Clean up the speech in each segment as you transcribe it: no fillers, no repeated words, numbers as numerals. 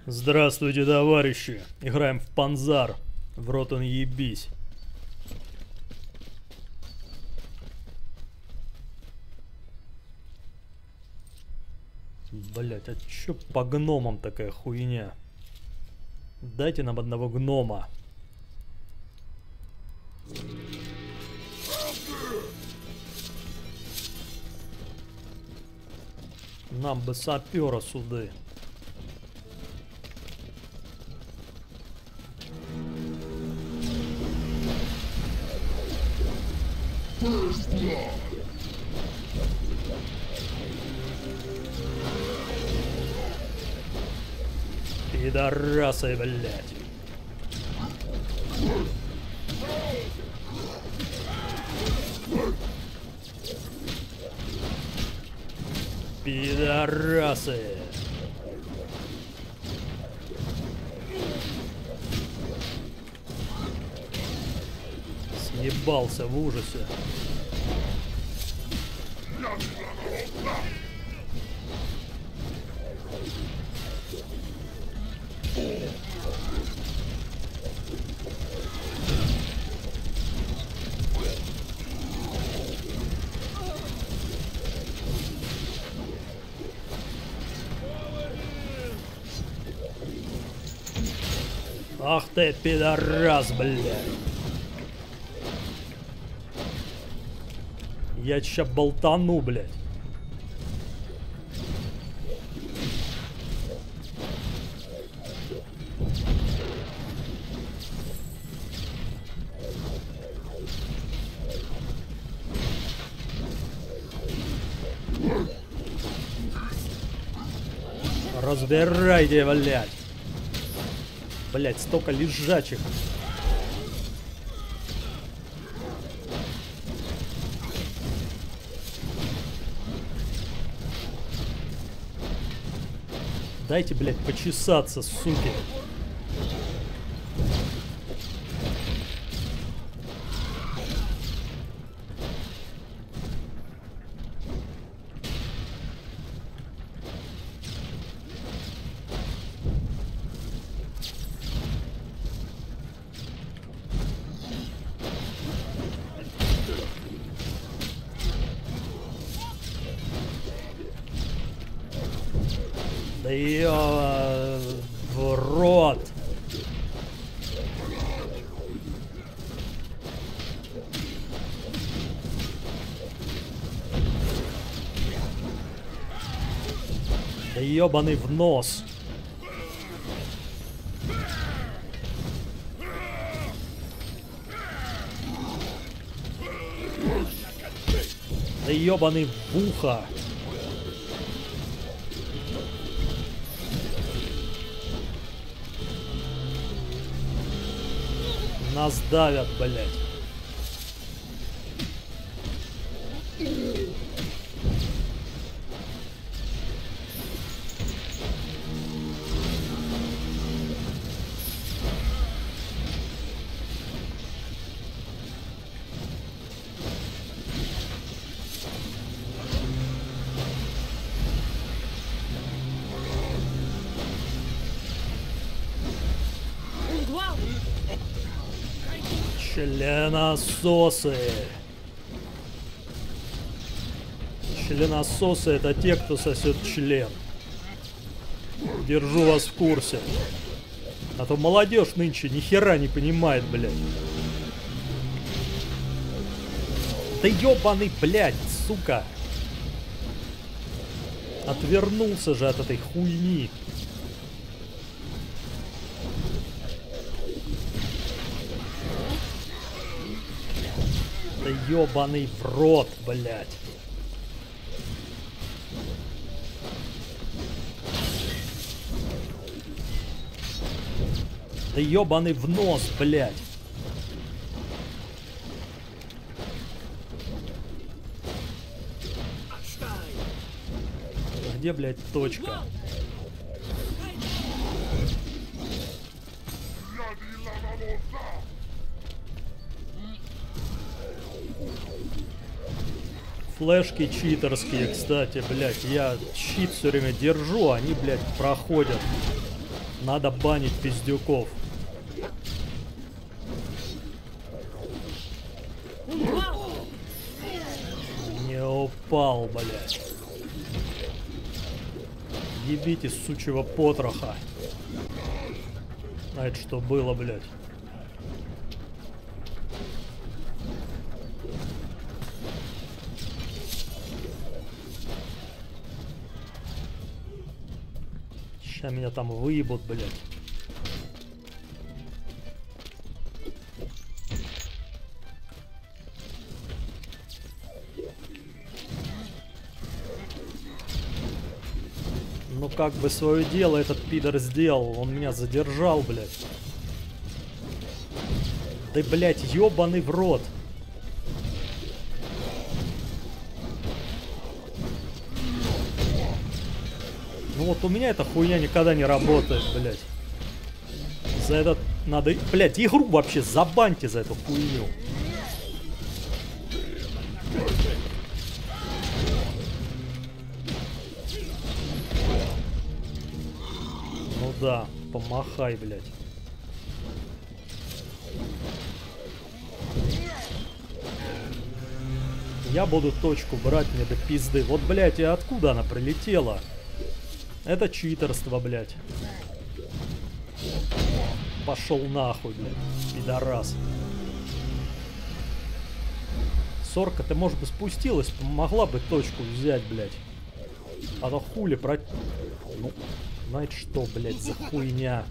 Здравствуйте, товарищи! Играем в Панзар. В рот он ебись. Блять, а чё по гномам такая хуйня? Дайте нам одного гнома. Нам бы сапера суды. Пидорасы, блядь. Пидорасы. Съебался в ужасе. Ах ты, пидорас, блядь. Я ща болтану, блядь. Разбирайте, блядь. Блядь, столько лежачих. Дайте, блядь, почесаться, суки. Да её в рот. Да ёбаный в нос. Да ёбаный в ухо. Нас давят, блядь. Членососы. Членососы — это те, кто сосет член. Держу вас в курсе. А то молодежь нынче ни хера не понимает, блядь. Да ёбаный, блядь, сука. Отвернулся же от этой хуйни. Да ёбаный в рот, блядь. Да ёбаный в нос, блядь. Где, блядь, точка? Флешки читерские, кстати, блядь. Я щит все время держу, они, блядь, проходят. Надо банить пиздюков. Не упал, блядь. Ебите сучьего потроха. А это что было, блядь? Сейчас меня там выебут, блядь. Ну как бы свое дело этот пидор сделал. Он меня задержал, блядь. Да, блядь, ёбаный в рот. Ну вот у меня эта хуйня никогда не работает, блядь. За этот надо... Блядь, игру вообще забаньте за эту хуйню. Ну да, помахай, блядь. Я буду точку брать, мне до пизды. Вот, блядь, и откуда она прилетела? Это читерство, блядь. Пошел нахуй, блядь, пидорас. Сорка, ты, может бы, спустилась, могла бы точку взять, блядь. А то хули про... Ну, знаете что, блядь, за хуйня?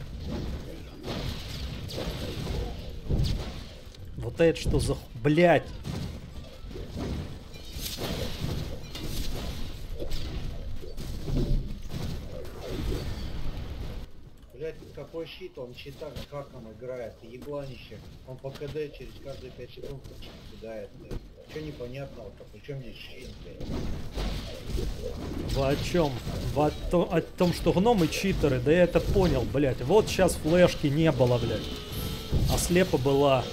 Вот это что за... Блядь! Блять, какой щит, он читак, как он играет, ебланище. Он по КД через каждые 5 секунд кидает, блядь. Че непонятного-то, причем здесь щит, блядь? Вы о чем? Вы о том, что гномы читеры? Да я это понял, блядь. Вот сейчас флешки не было, блядь. А слепо была.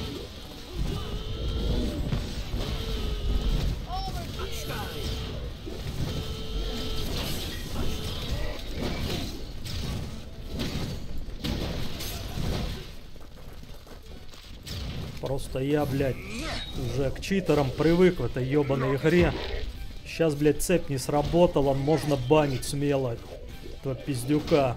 Просто я, блядь, уже к читерам привык в этой ебаной игре. Сейчас, блядь, цепь не сработала, можно банить смело этого пиздюка.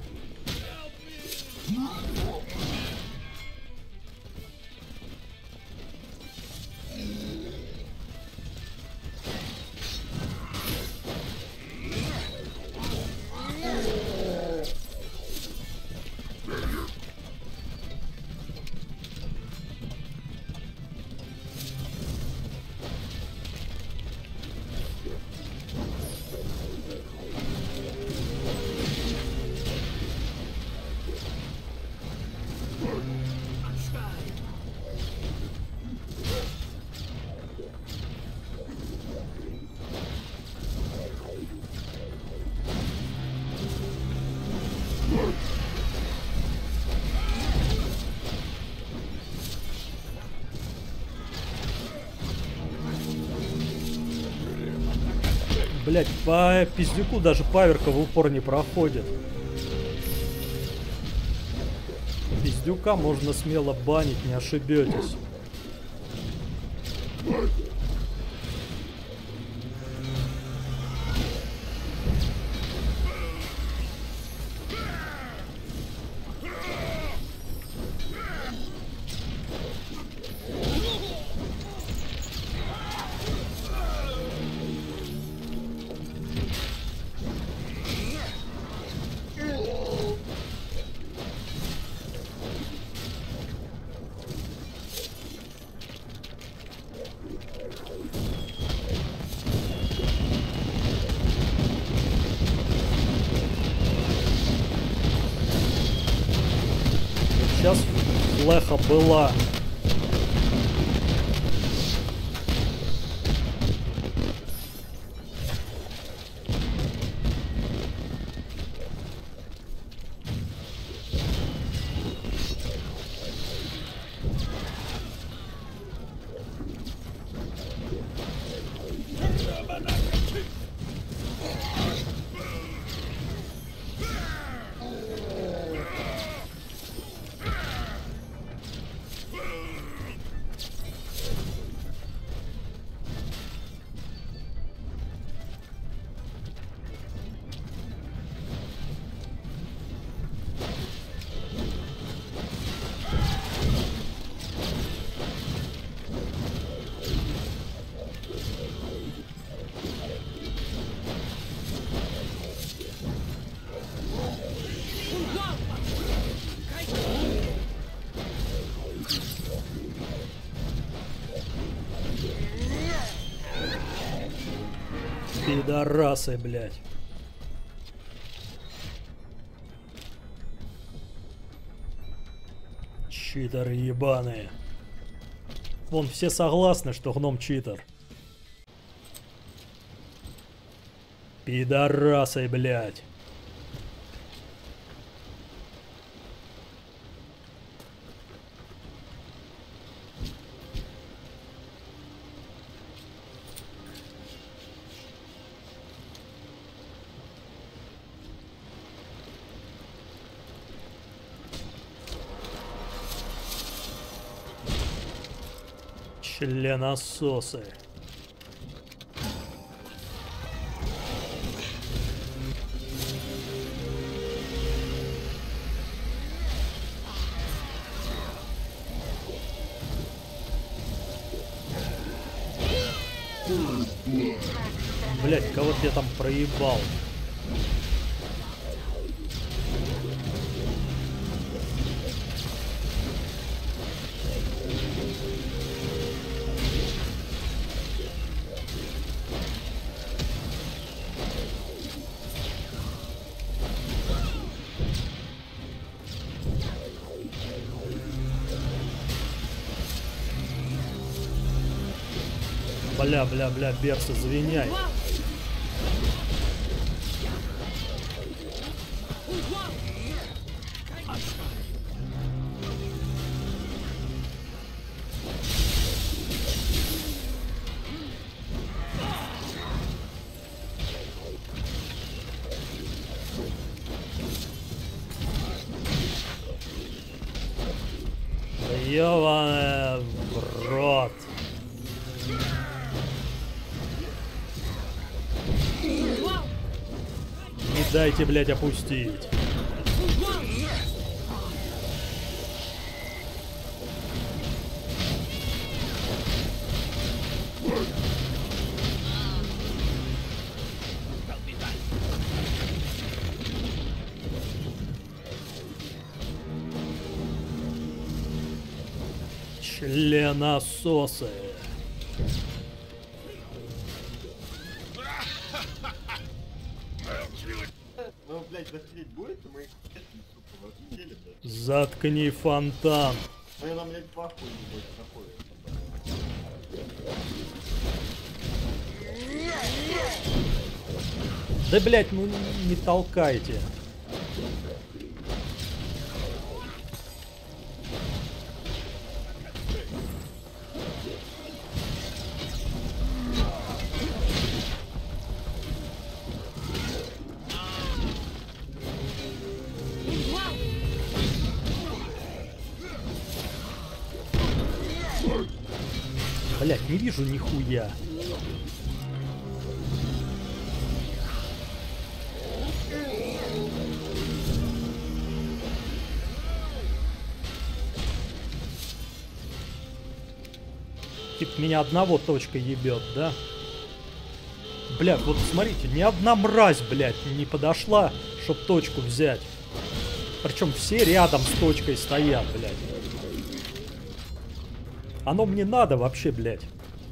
Блять, по пиздюку даже паверка в упор не проходит. Пиздюка можно смело банить, не ошибетесь. Сейчас флеха была. Пидорасы, блядь. Читеры ебаные. Вон все согласны, что гном читер. Пидорасы, блядь. Членососы. Блять, кого-то я там проебал. Бля, Берс, извиняй. Ёбаный в рот. Не дайте, блядь, опустить. Членососы. Ну, блядь, застрелить будет, и мы их сука, разлетели, блядь. Заткни фонтан. Ну, нам, блядь, похуй не будет, такое. Да, блядь, ну не толкайте. Блять, не вижу нихуя. Типа меня одного точка ебет, да? Блядь, вот смотрите, ни одна мразь, блядь, не подошла, чтоб точку взять. Причем все рядом с точкой стоят, блядь. Оно мне надо вообще, блядь.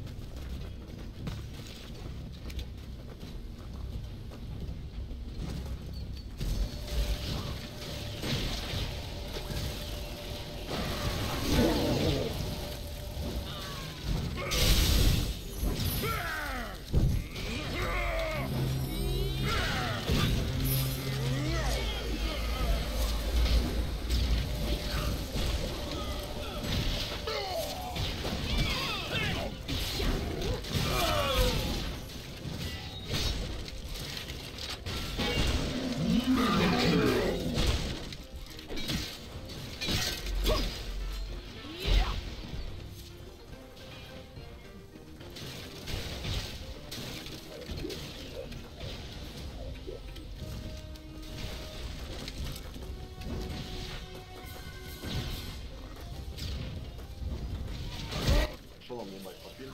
Шолом ебать, попил.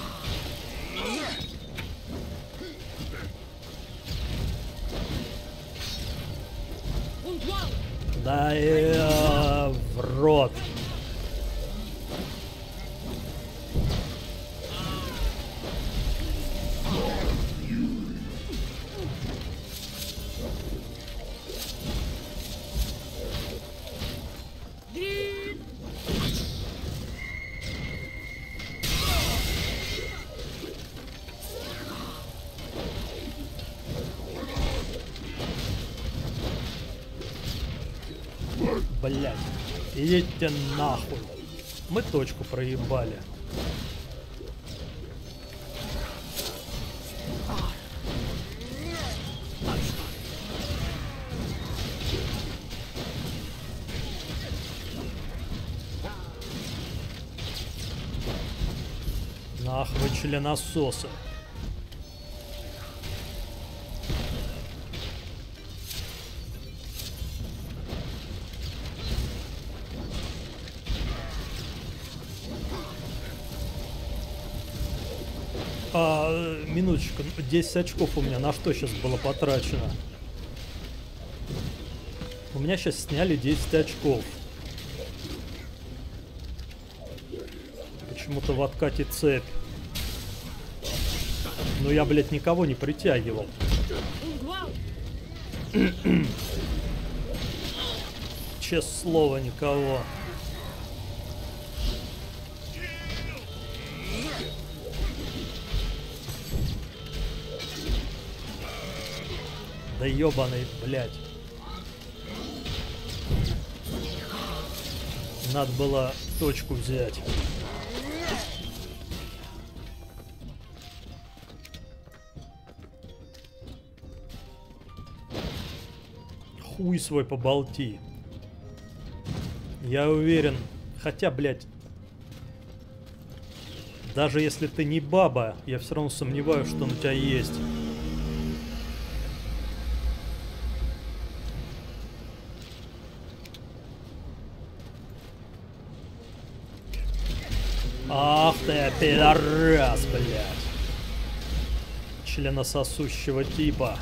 Да в рот. Блять. Едьте нахуй. Мы точку проебали. Нах вы членососы. Минуточку, 10 очков у меня на что сейчас было потрачено? У меня сейчас сняли 10 очков. Почему-то в откате цепь. Но я, блядь, никого не притягивал. Честное слово, никого. Да ёбаный, блядь. Надо было точку взять. Хуй свой поболти. Я уверен. Хотя, блядь. Даже если ты не баба, я все равно сомневаюсь, что он у тебя есть. Ах ты, пидорас, блядь. Членососущего типа.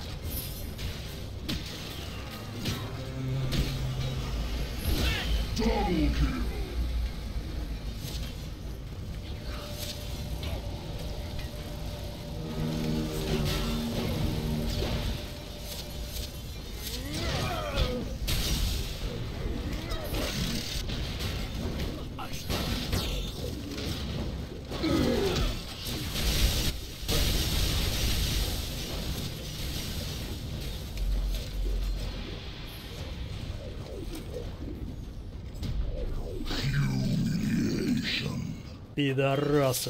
Пидорасы.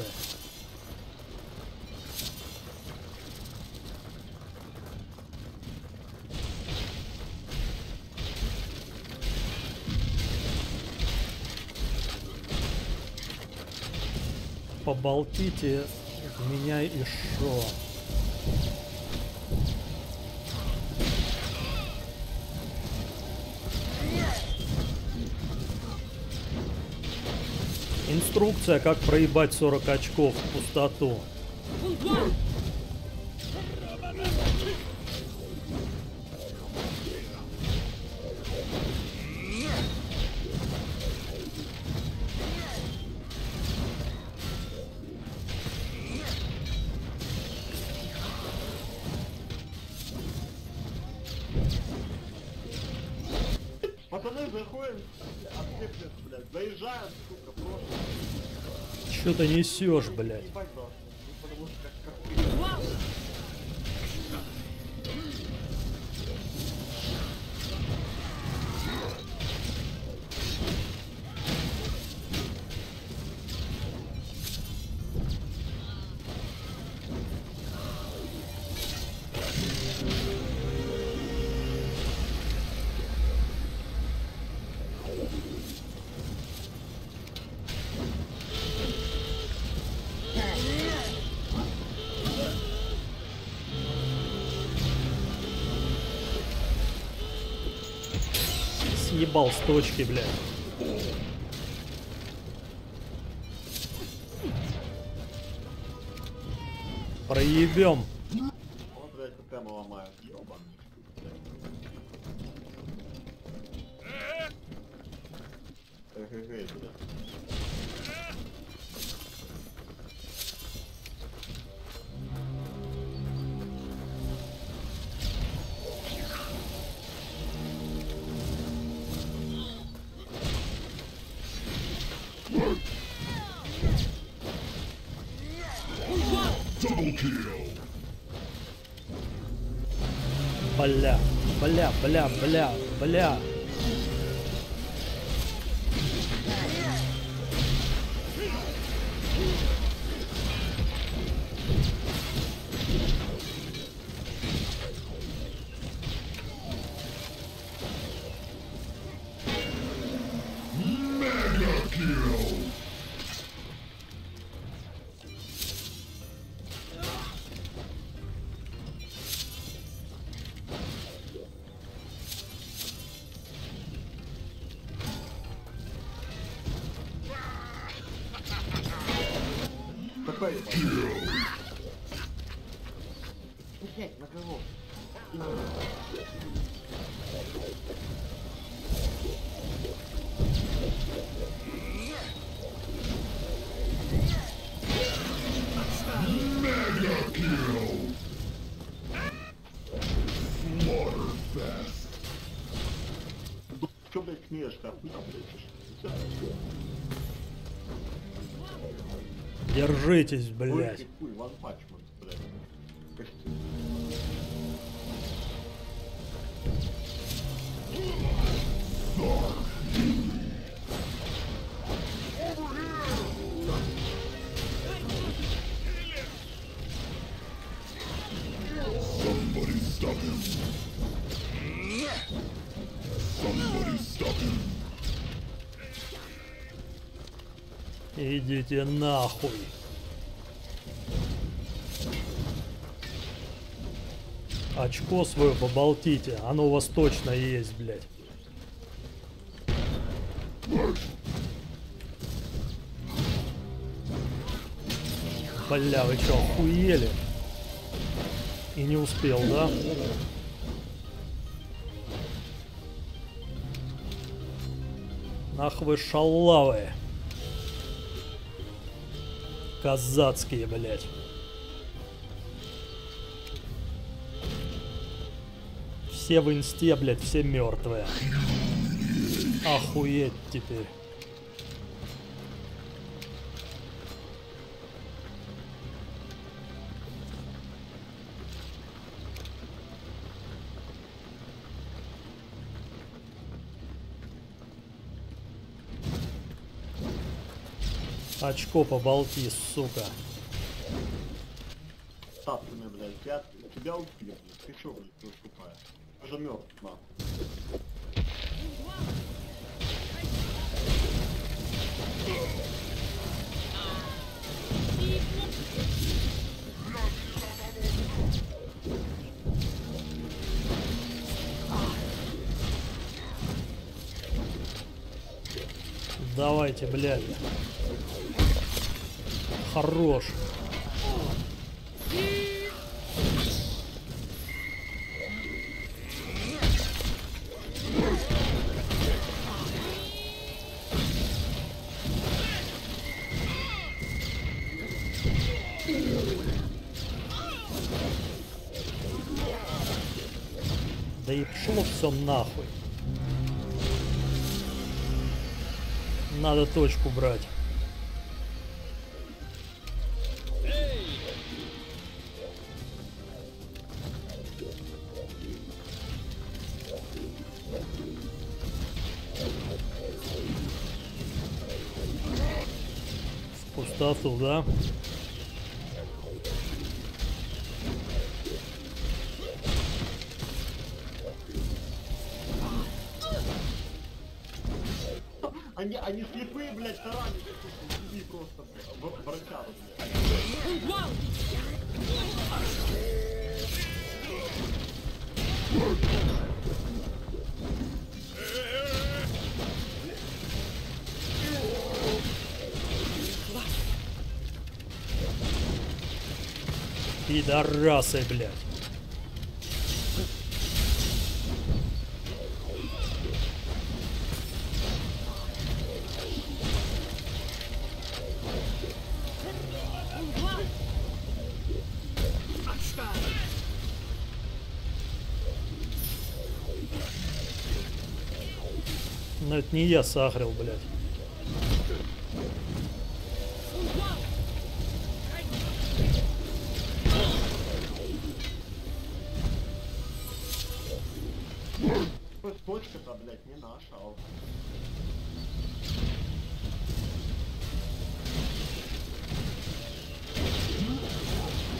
Поболтите меня и шо. Инструкция, как проебать 40 очков в пустоту. Пацаны, заходим, отцеплен, блядь, заезжаем, сука, просто. Чё ты несешь, блядь? Ебать должны, ну, потому что как Съебал с точки, блядь. Проебем. он, блядь, прямо ломает, ёбаный. Эгэгэй, блядь. Бля, бля, бля, бля, бля. Такой, блять, на кого? Чё, блядь, смеешься? Хуй там, блядь. Держитесь, блядь. Хуй, ванпачман, блядь. Somebody stop him. Somebody stop him. Идите нахуй. Очко свое поболтите. Оно у вас точно есть, блядь. Бля, вы чё, охуели? И не успел, да? Нах вы шалавы. Казацкие, блядь. Все в инсте, блядь, все мертвые. Охуеть теперь. Очко поболти, сука. Статуями, блядь, тебя убьют, блядь. Ты чё, блядь, ты тупая? Ты же мёртв, нахуй. Давайте, блядь. Хорош. Да и пошло все нахуй. Надо точку брать. В пустоту, да? Они слепые, блядь, таранят, иди просто, врачару, блядь. Пидорасы, блядь. Но это не я сахарил, блядь. Точка-то, блядь, не наша, а вот.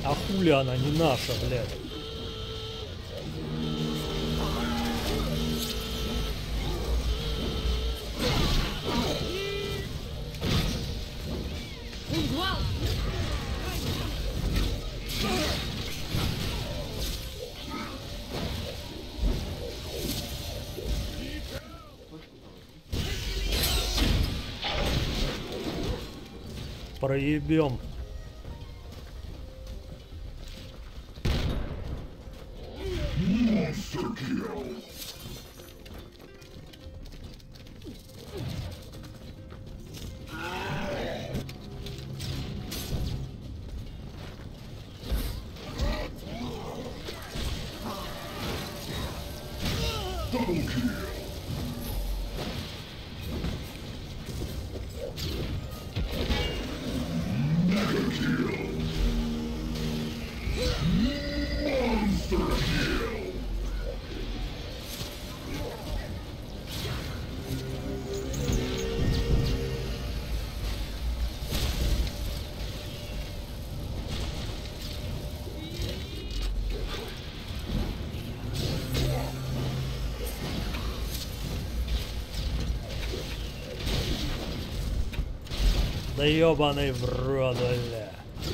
А хули она не наша, блядь? Проебем. Monster kill. Double kill. Mega kill. Monster kill. Да ёбаный в рот, бля.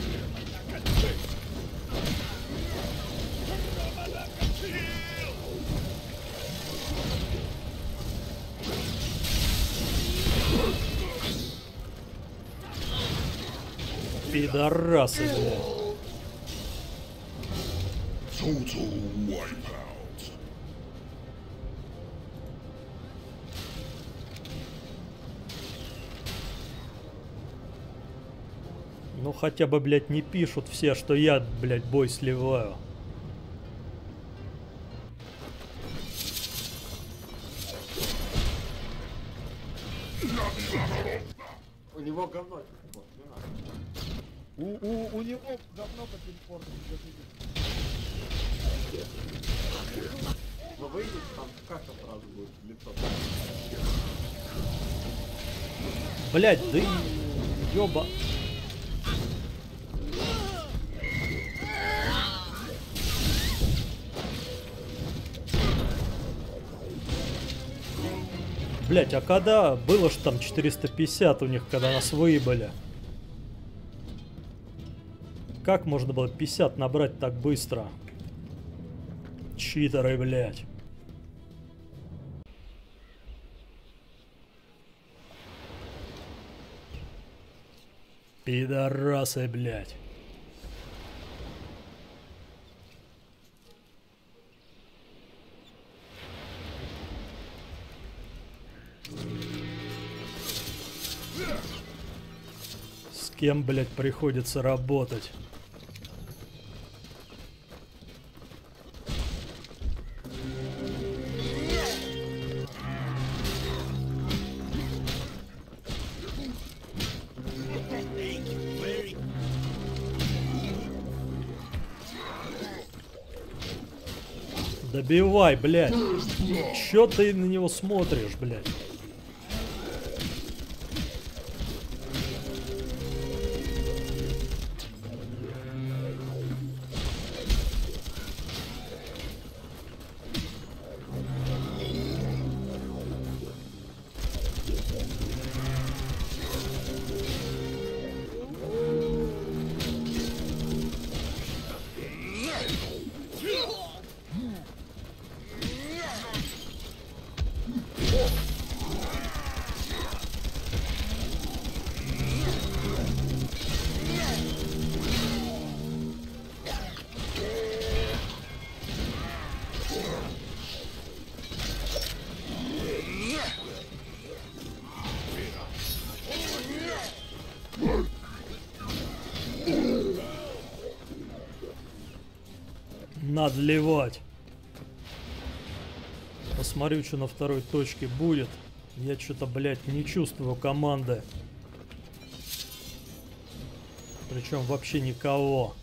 Пидорасы, бля. Total wipeout. Ну хотя бы, блядь, не пишут все, что я, блядь, бой сливаю. У него говно телепорт, не надо. У него говно по телепорту. Но выйдет, там каша сразу будет в лицо. Блядь, да и ёба. Блять, а когда было ж там 450 у них, когда нас выебали? Как можно было 50 набрать так быстро? Читеры, блять. Пидорасы, блять. С кем, блять, приходится работать? Добивай, блядь. Чё ты на него смотришь, блядь? Надливать. Посмотрю, что на второй точке будет. Я что-то, блядь, не чувствую команды. Причем вообще никого.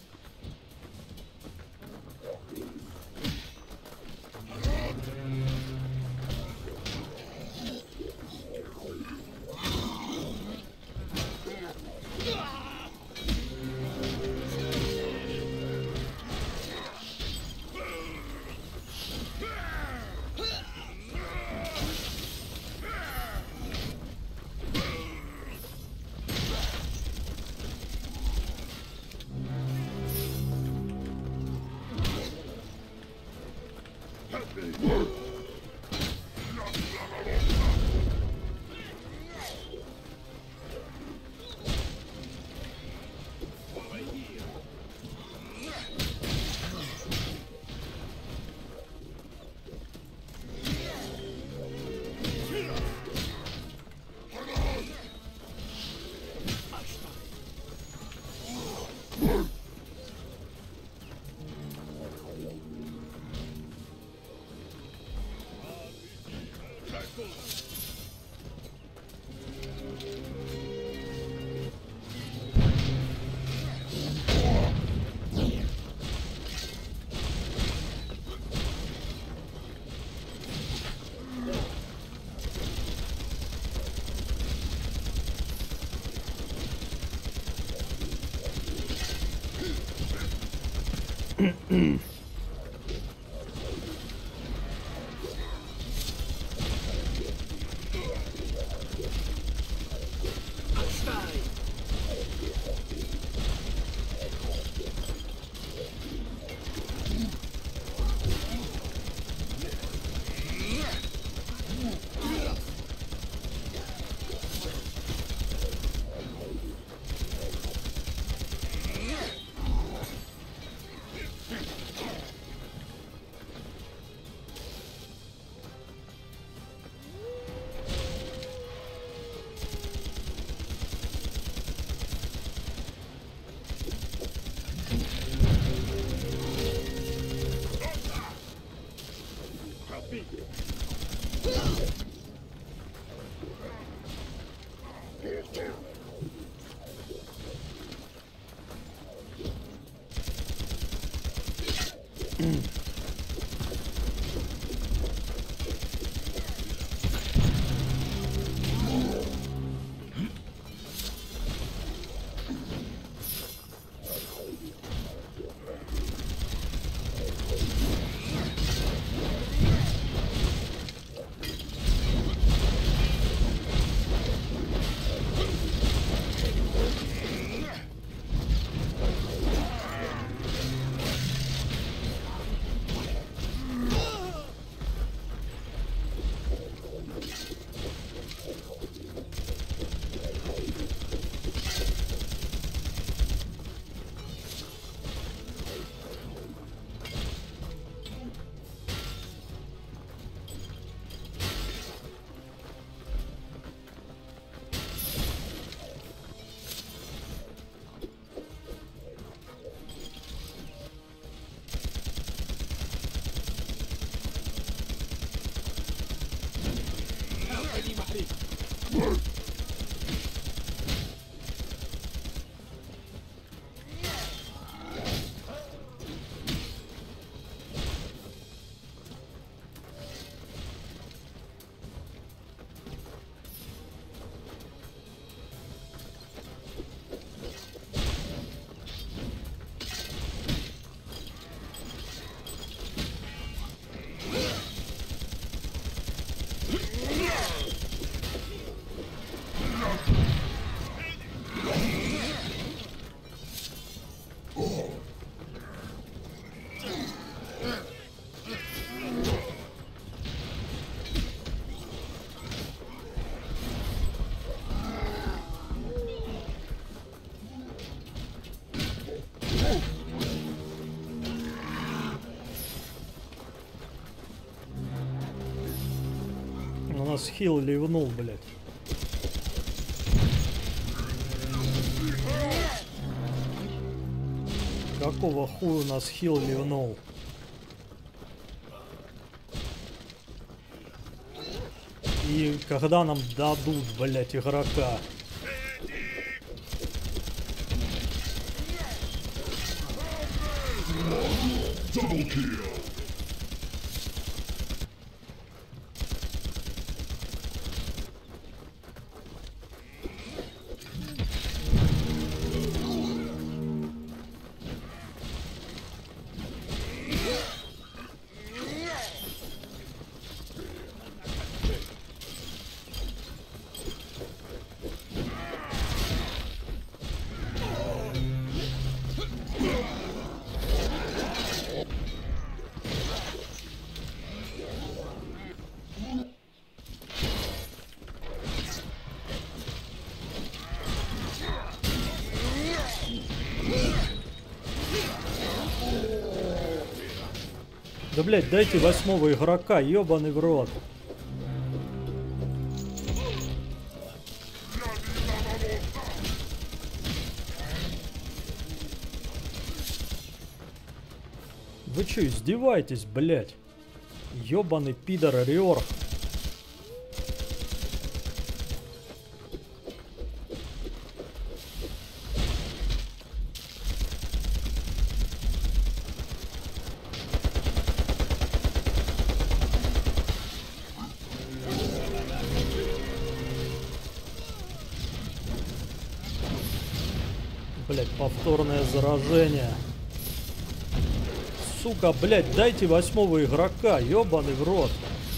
У нас хил ливнул, блядь. Какого хуя у нас хил ливнул? И когда нам дадут, блядь, игрока? Double kill. Да, блядь, дайте 8-го игрока, ёбаный в рот. Вы чё, издеваетесь, блядь? Ёбаный пидор Риор. Блять, повторное заражение. Сука, блядь, дайте 8-го игрока, ёбаный в рот.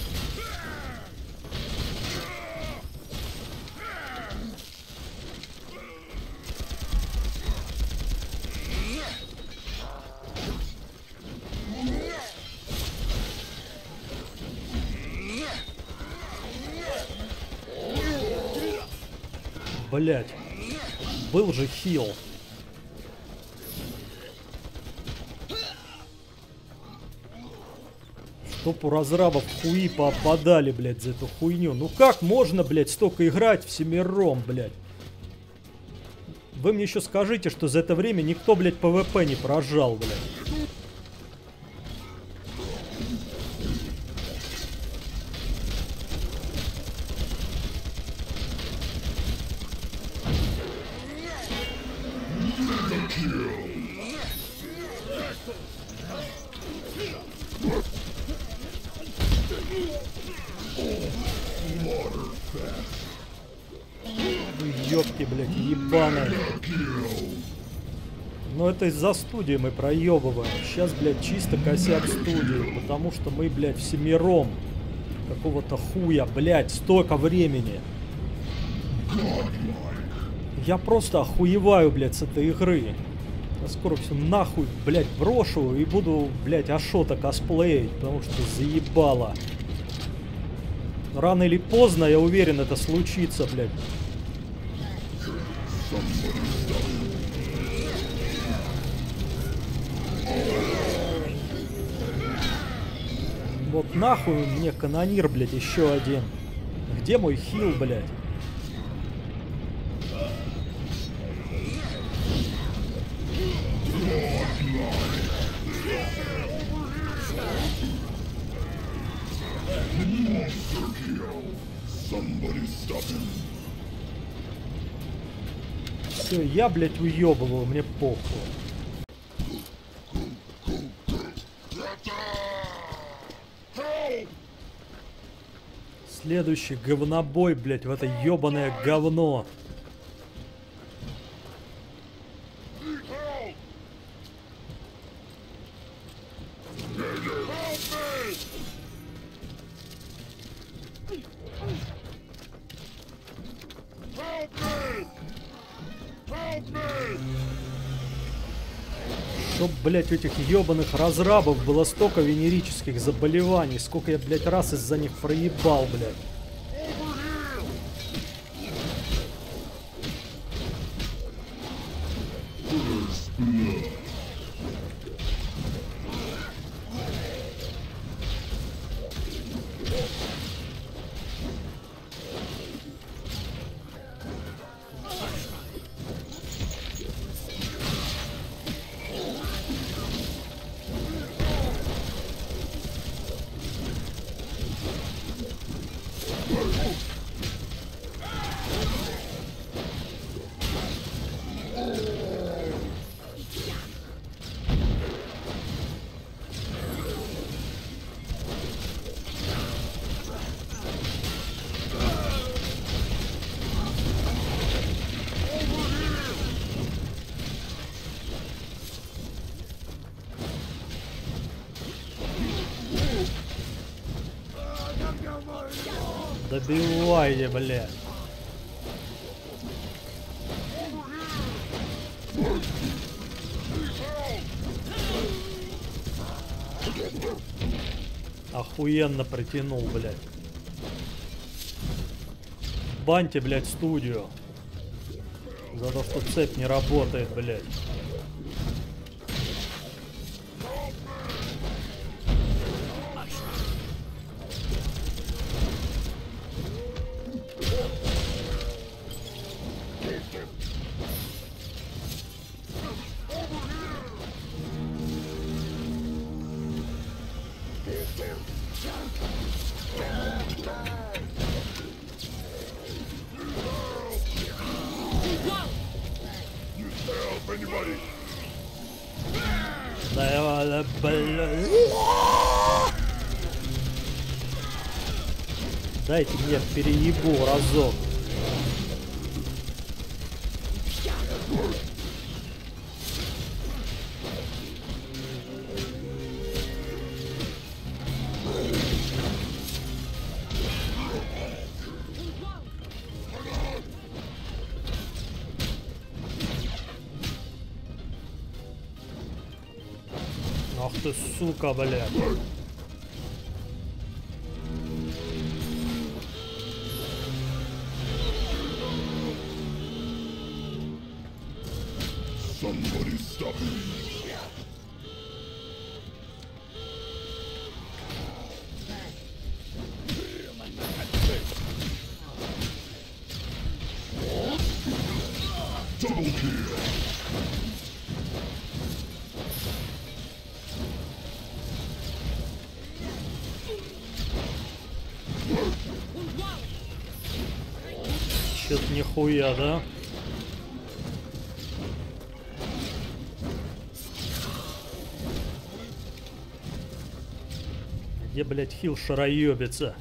Блядь, был же хил. Чтоб у разрабов хуи попадали, блядь, за эту хуйню. Ну как можно, блядь, столько играть всемиром, блядь? Вы мне еще скажите, что за это время никто, блядь, ПВП не прожал, блядь. Ёбки, блядь, ебаные. Но это из-за студии мы проебываем. Сейчас, блядь, чисто косяк студии. Потому что мы, блядь, всемиром. Какого-то хуя, блядь, столько времени. Я просто охуеваю, блядь, с этой игры. Я скоро все нахуй, блядь, брошу и буду, блядь, Ашота косплеить. Потому что заебало. Рано или поздно, я уверен, это случится, блядь. Вот нахуй мне канонир, блядь, еще один. Где мой хил, блядь? Все, я, блядь, уебываю, мне похуй. Следующий говнобой, блядь, в это ебаное говно. Чтоб, блядь, у этих ебаных разрабов было столько венерических заболеваний. Сколько я, блядь, раз из-за них проебал, блядь. Добивайте, блядь. Охуенно протянул, блядь. Баньте, блядь, студию. За то, что цепь не работает, блядь. Дайте мне переебу разок. ты, сука, блядь. Somebody stop me. Double kill. Чё-то нихуя, да? Где, блядь, хил шароёбится?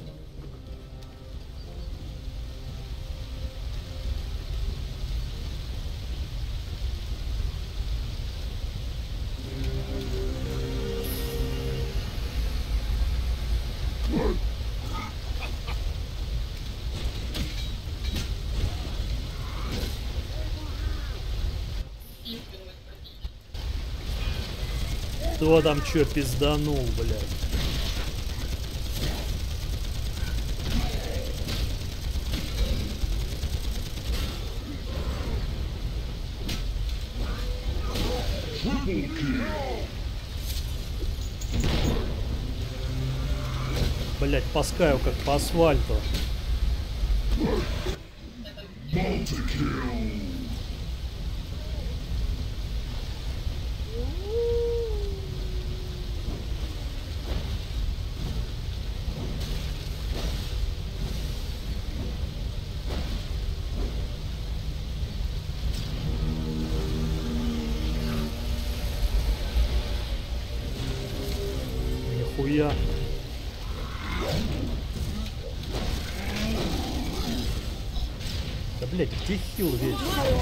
Кто там чё пизданул, блядь? Блять, по скаю, как по асфальту. Multi-kill. Нихуя. Да, блять, где хил ведь?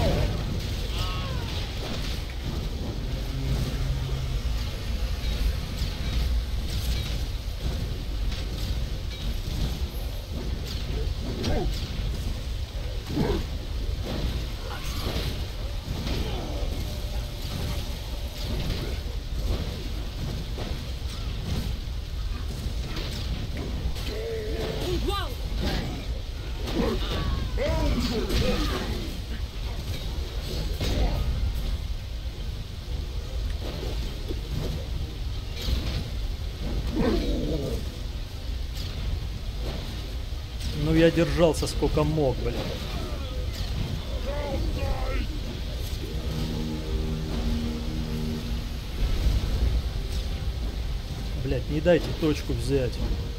Ну я держался сколько мог, блин. Блять, не дайте точку взять.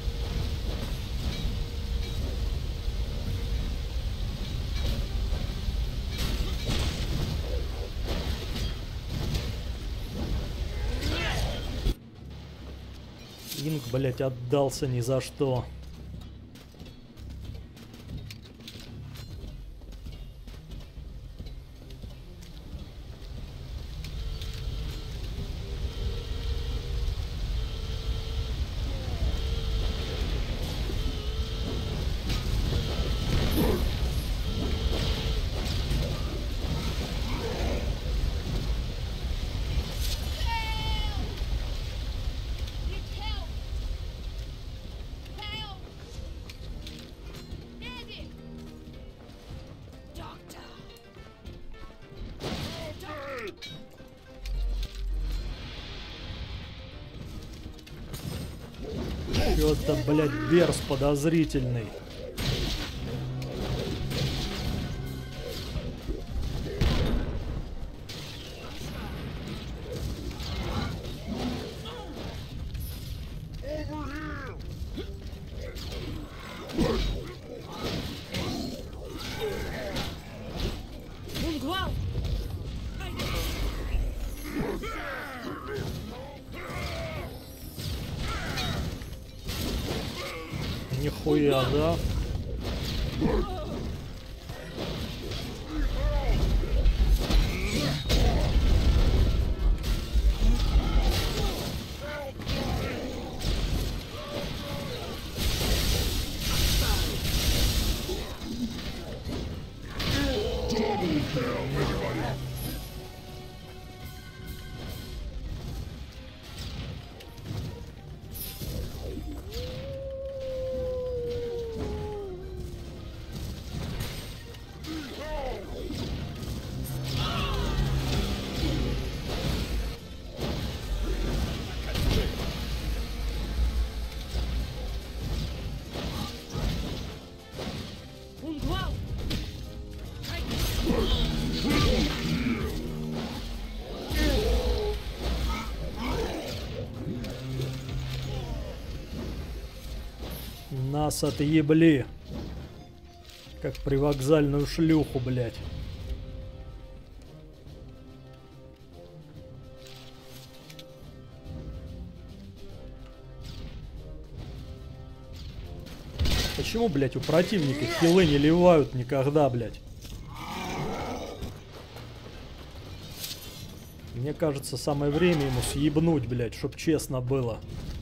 Инг, блять, отдался ни за что. Чё-то, блядь, берс подозрительный. Нихуя, да? Нас отъебли. Как привокзальную шлюху, блядь. Почему, блядь, у противника хилы не ливают никогда, блядь? Мне кажется, самое время ему съебнуть, блядь, чтоб честно было.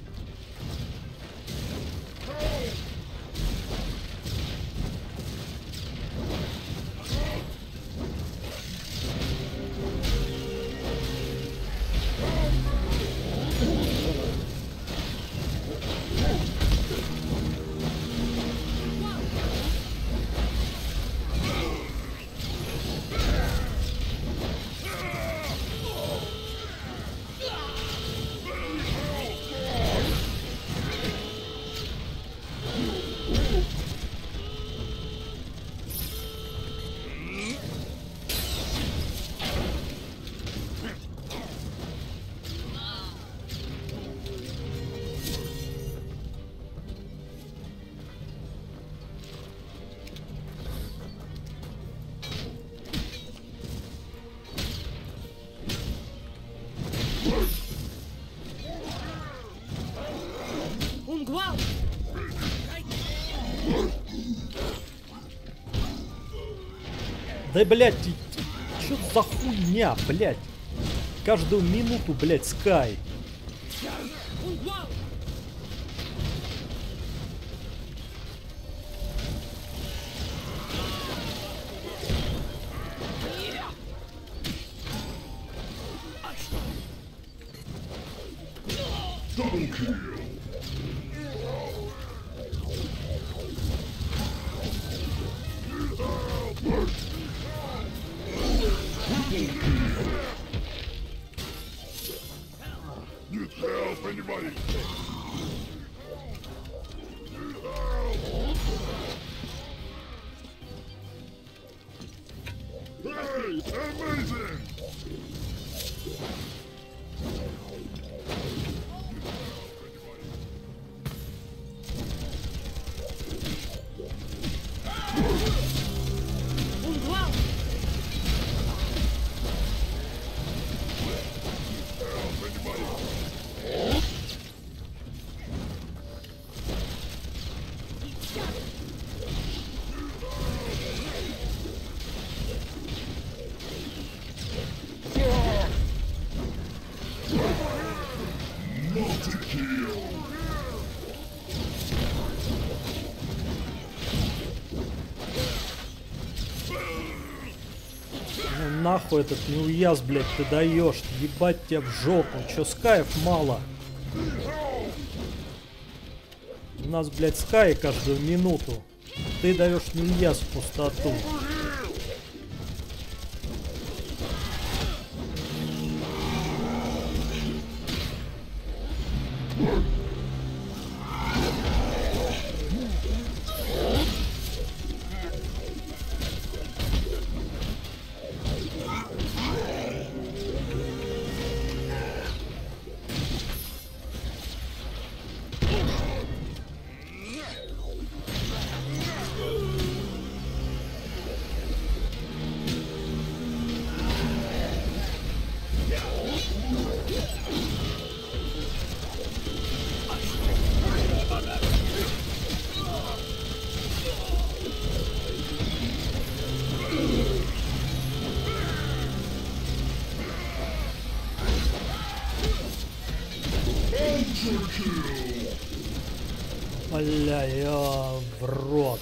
Да, блядь, чё за хуйня, блядь? Каждую минуту, блядь, Скай. Double kill. Need help, anybody? Hey, amazing! Ну нахуй этот неуяз, блядь, ты даешь. Ебать тебя в жопу. Чё, скаев мало? У нас, блядь, скаи каждую минуту. Ты даешь неуяз в пустоту. Бля, я в рот.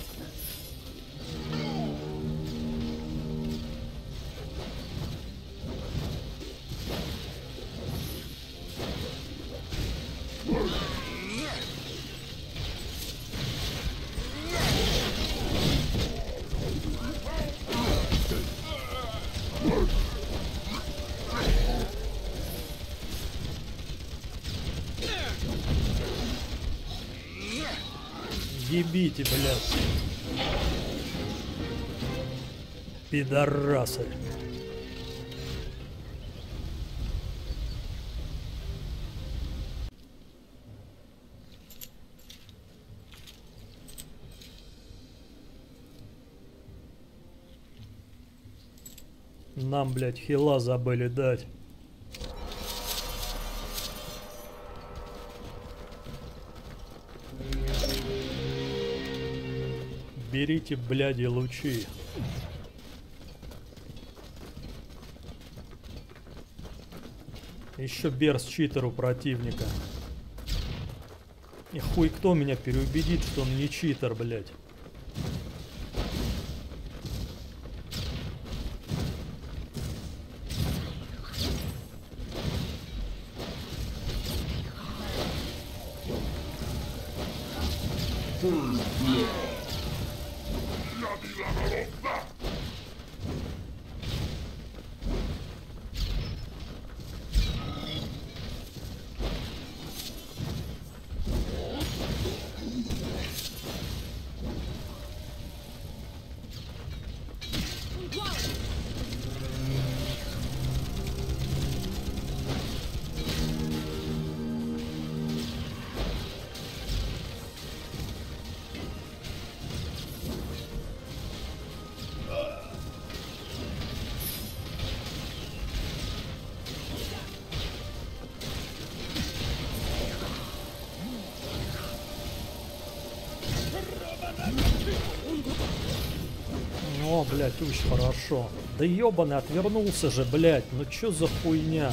Ебите, блядь. Пидорасы. Нам, блядь, хила забыли дать. Берите, бляди, лучи. Еще берс читер у противника. И хуй кто меня переубедит, что он не читер, блядь. О, блядь, очень хорошо. Да ёбаный, отвернулся же, блядь. Ну чё за хуйня?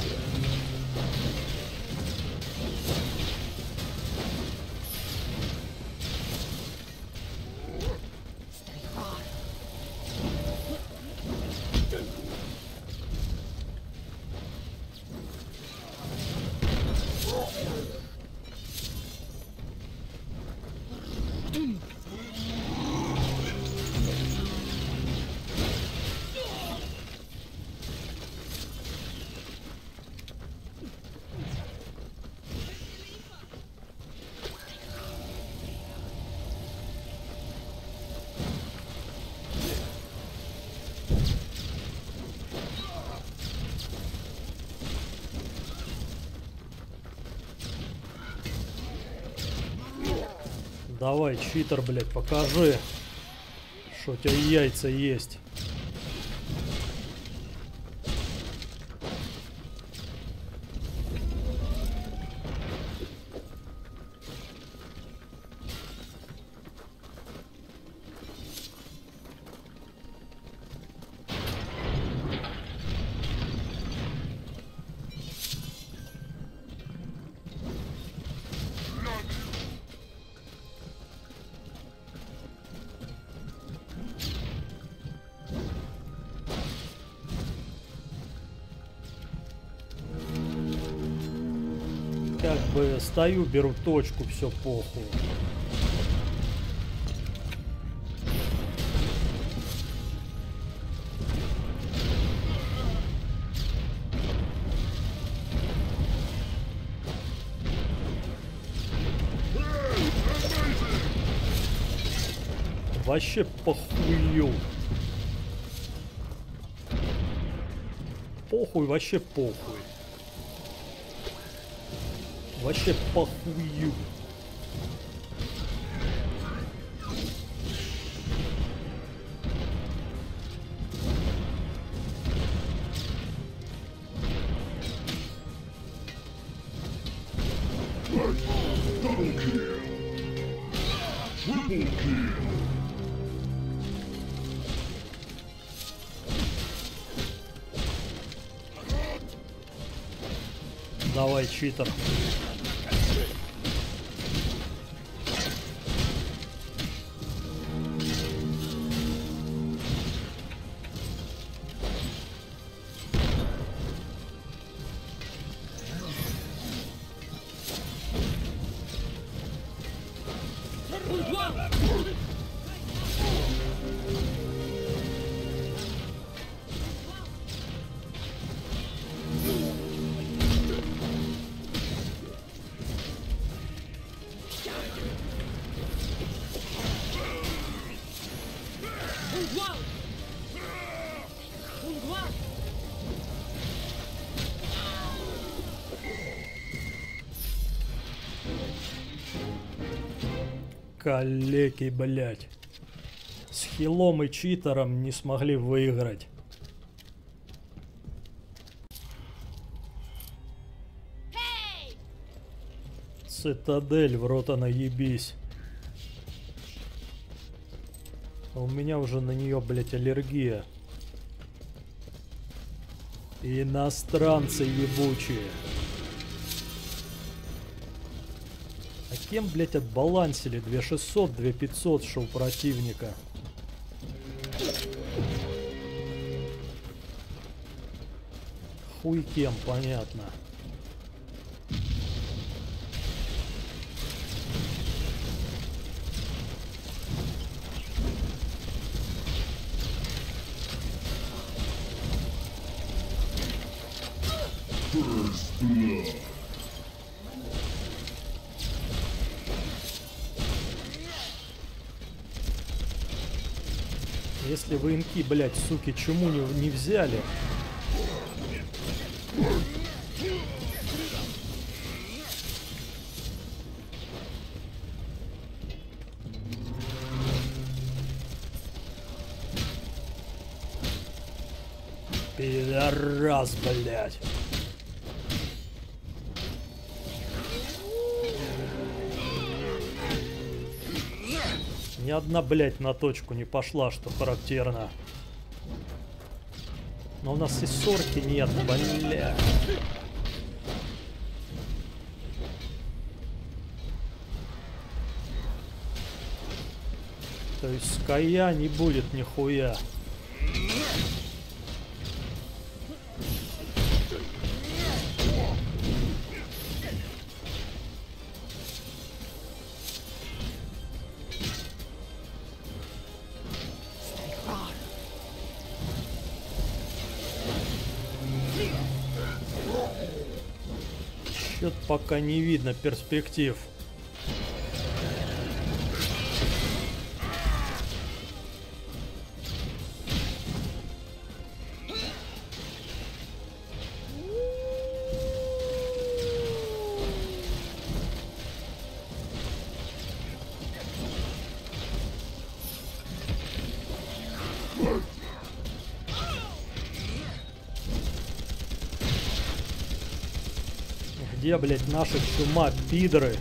Давай, читер, блядь, покажи, что у тебя яйца есть. Как бы стою, беру точку, все похуй. Вообще похую. Похуй, вообще похуй. Вообще похую. Double kill. Triple kill. Давай, читер. Калеки, блять. С хилом и читером не смогли выиграть. Цитадель, в рот она ебись. А у меня уже на нее, блять, аллергия. Иностранцы ебучие. А кем, блять, отбалансили? 2600, 2500 шоу противника. Хуй кем, понятно. First blood. Если вы инки, блять, суки, чему не взяли? Пидорас, блять. Ни одна, блять, на точку не пошла, что характерно. Но у нас и сорки нет, блять. То есть ская не будет нихуя. Чё-то пока не видно перспектив. Где, блять, наша чума, пидоры?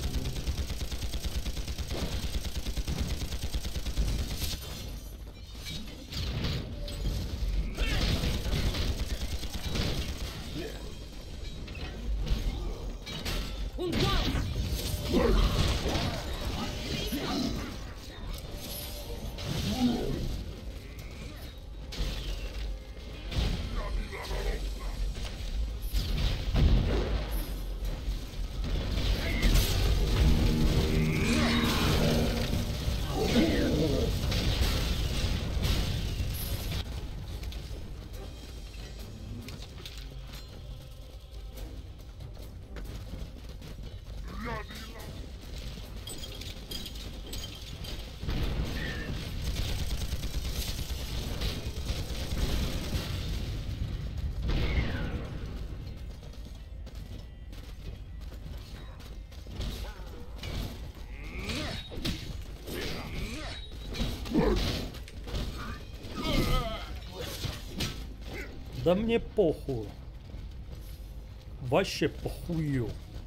Да мне похуй. Вообще похую.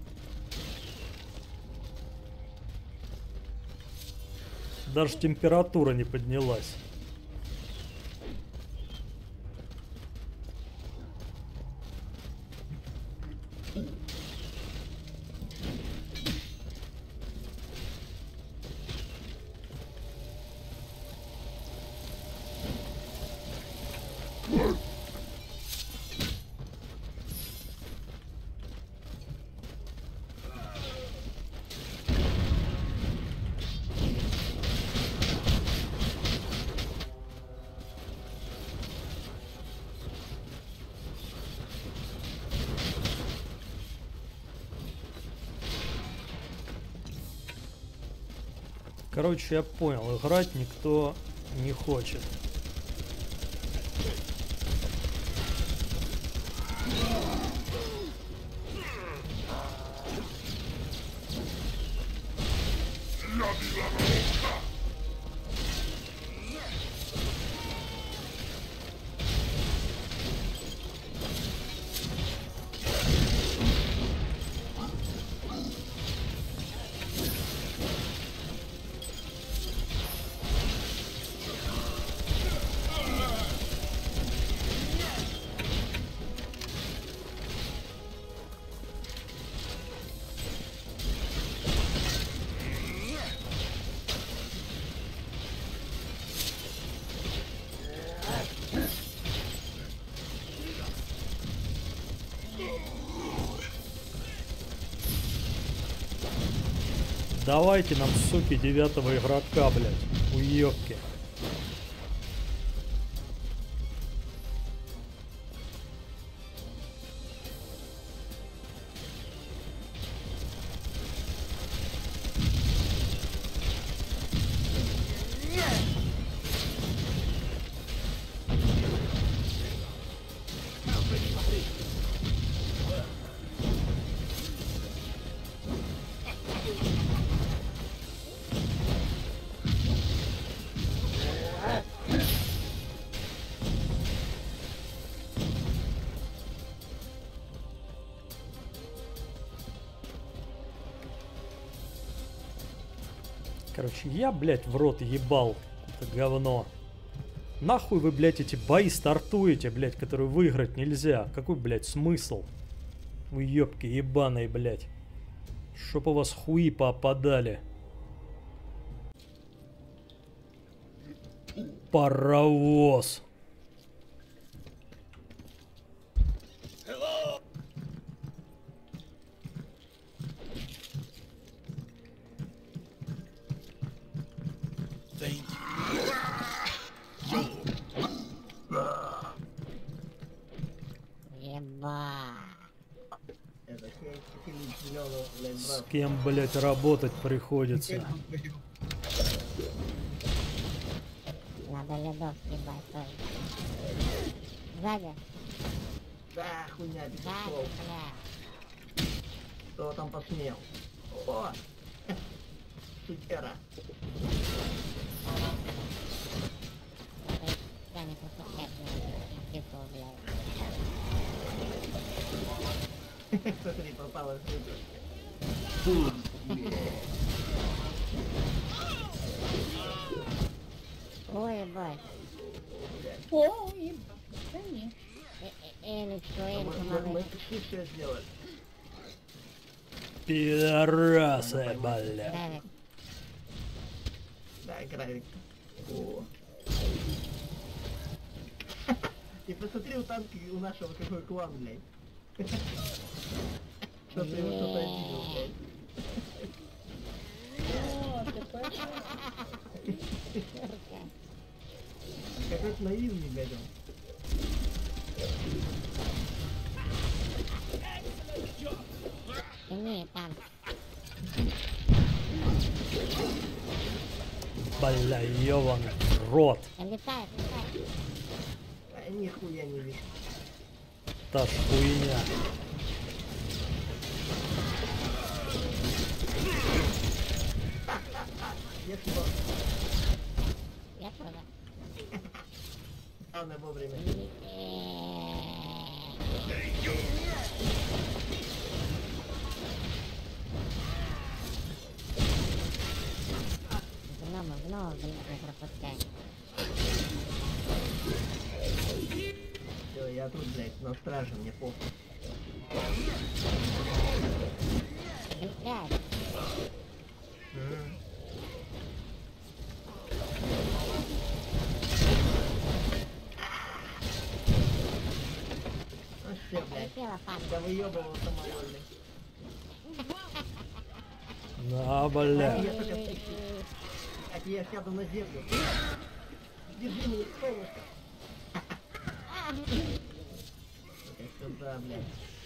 Даже температура не поднялась. Короче, я понял, играть никто не хочет. Давайте нам, суки, 9-го игрока, блядь. Уёбки. Короче, я, блядь, в рот ебал это говно. Нахуй вы, блядь, эти бои стартуете, блядь, которые выиграть нельзя? Какой, блядь, смысл? Вы ёбки ебаные, блядь. Чтоб у вас хуи попадали. Паровоз. Это Филипп Зеленый, блядь, С брат. кем, блядь, работать приходится? Надо ледов съебать тоже. Сзади. Да, хуйня, без Сзади, слов. бля. Кто там посмел? О! Сутера. Я не пропускать не типа, блядь. Смотри, попала в сутер. Ой, ебать. О, ебать, конечно. Элечку, элечку, Мы малыш. почти все сделали. Пидорасы, блядь. Гравик. Да, гравик. О. И посмотри у танка у нашего какой клан, блядь. Что-то его кто-то обидел, блядь. О, ты пошел. Какой-то наивный, блядь, он. Сними там. Бля, ёбаный рот. Летает, летает. А нихуя не вижу. Та ж хуйня. Я что? Я тоже. Главное вовремя. Гнома, блядь, не пропускай. Все, я тут, блядь, на страже, мне похуй. Блядь. Ну все, блядь. Полетела папа. Да выебывал самовольный. На, бля. Я только птичий. Так я сяду на землю. Держи меня, солнышко. Это сюда, блядь.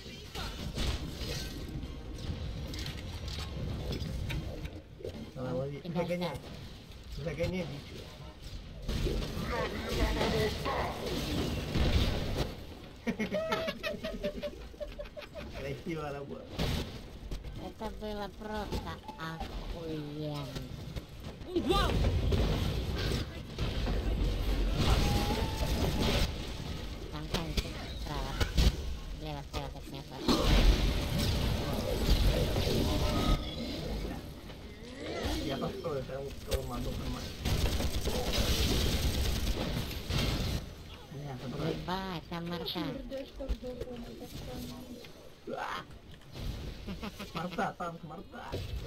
Давай, лови. Тебя Загоняй. ждать. Загоняй дичь. Красивая работа. Это было просто охуенно. Там танчик справа. Слева, слева, точнее, справа. Я построю прям коломаду нормально. Бля, забрать. Ебать, там морда. Сердечко вдохнуло, так странно. Морда, танк, морда.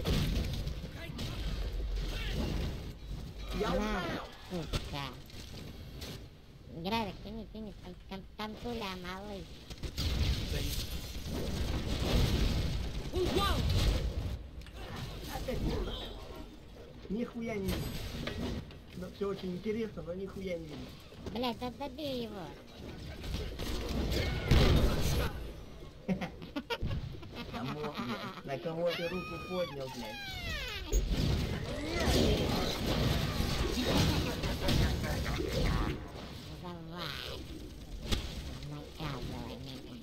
Я На, узнал. сука. Гравик, тяни, танцуля, малыш. Опять Нихуя не видно. Ну, все очень интересно, но нихуя не видно. Блядь, да добей его. Кому, блядь? На кого ты руку поднял, блядь? Давай. Наказывай меня.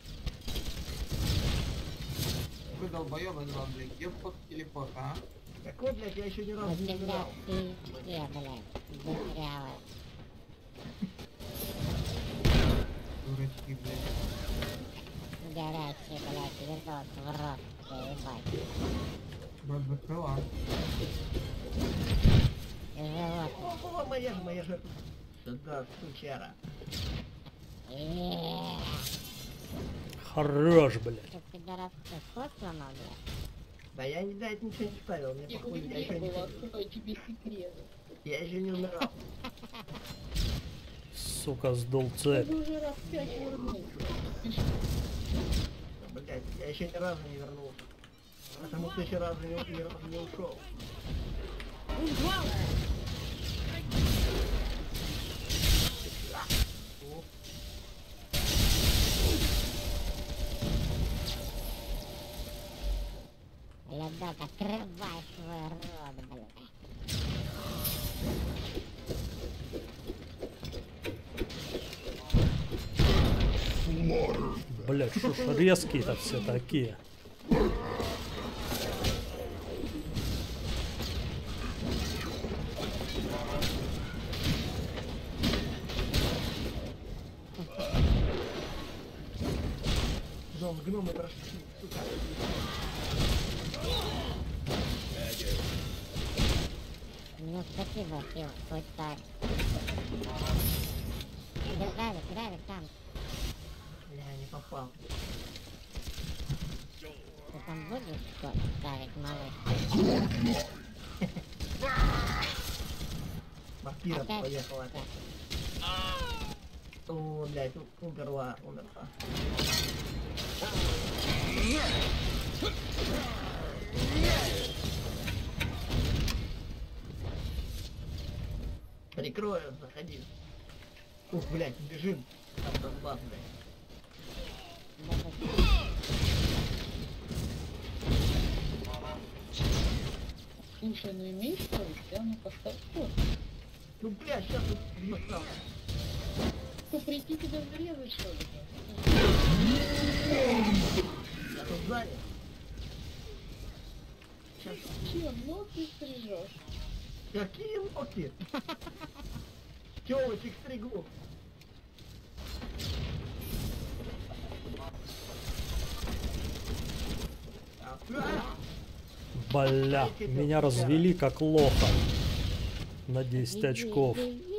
Вы долбоёбы главный, где вход в телепорт, а? Какой, блядь, я еще ни У разу не тебя играл. пизде, блядь. Дырявый. Дурачки, блядь. Горячий, блядь, видос в рот. Ебать. Рот закрыла. И живот. О, моя же. Сюда, сучара. Хорош, блядь. Ты пидорас, ты ход сломал, блядь? Да я, блядь, ничего не ставил, мне Я похуй, я еще не... была, открой тебе секрет. Я еще не умирал. Сука, сдул Ты цепь. уже раз 5 вернулся. Блядь, я еще ни разу не вернулся. Потому что еще разу не ушел. Ледок, открывай свой рот, блядь. Блядь, что ж резкие-то все такие. Гномы прошли, сука. Ну спасибо, Фил, хоть так. Гравик там. Бля, не попал. Ты там будешь что ставить, малыш? Вампира Опять? поехала. О, блядь, умерла. Прикрою, заходи. Ух, блядь, бежим. Там разбав, блядь. Слушай, ну имеешь совесть, да? Ну поставь ход. Ну, блядь, сейчас тут бьёт. Что, прийти тебя зарезать, что ли? Я тут занят. Сейчас. Чем? Ну ты стрижешь. Какие ногти? Тёлочек стригу. Бля, меня развели как лоха. На 10 очков.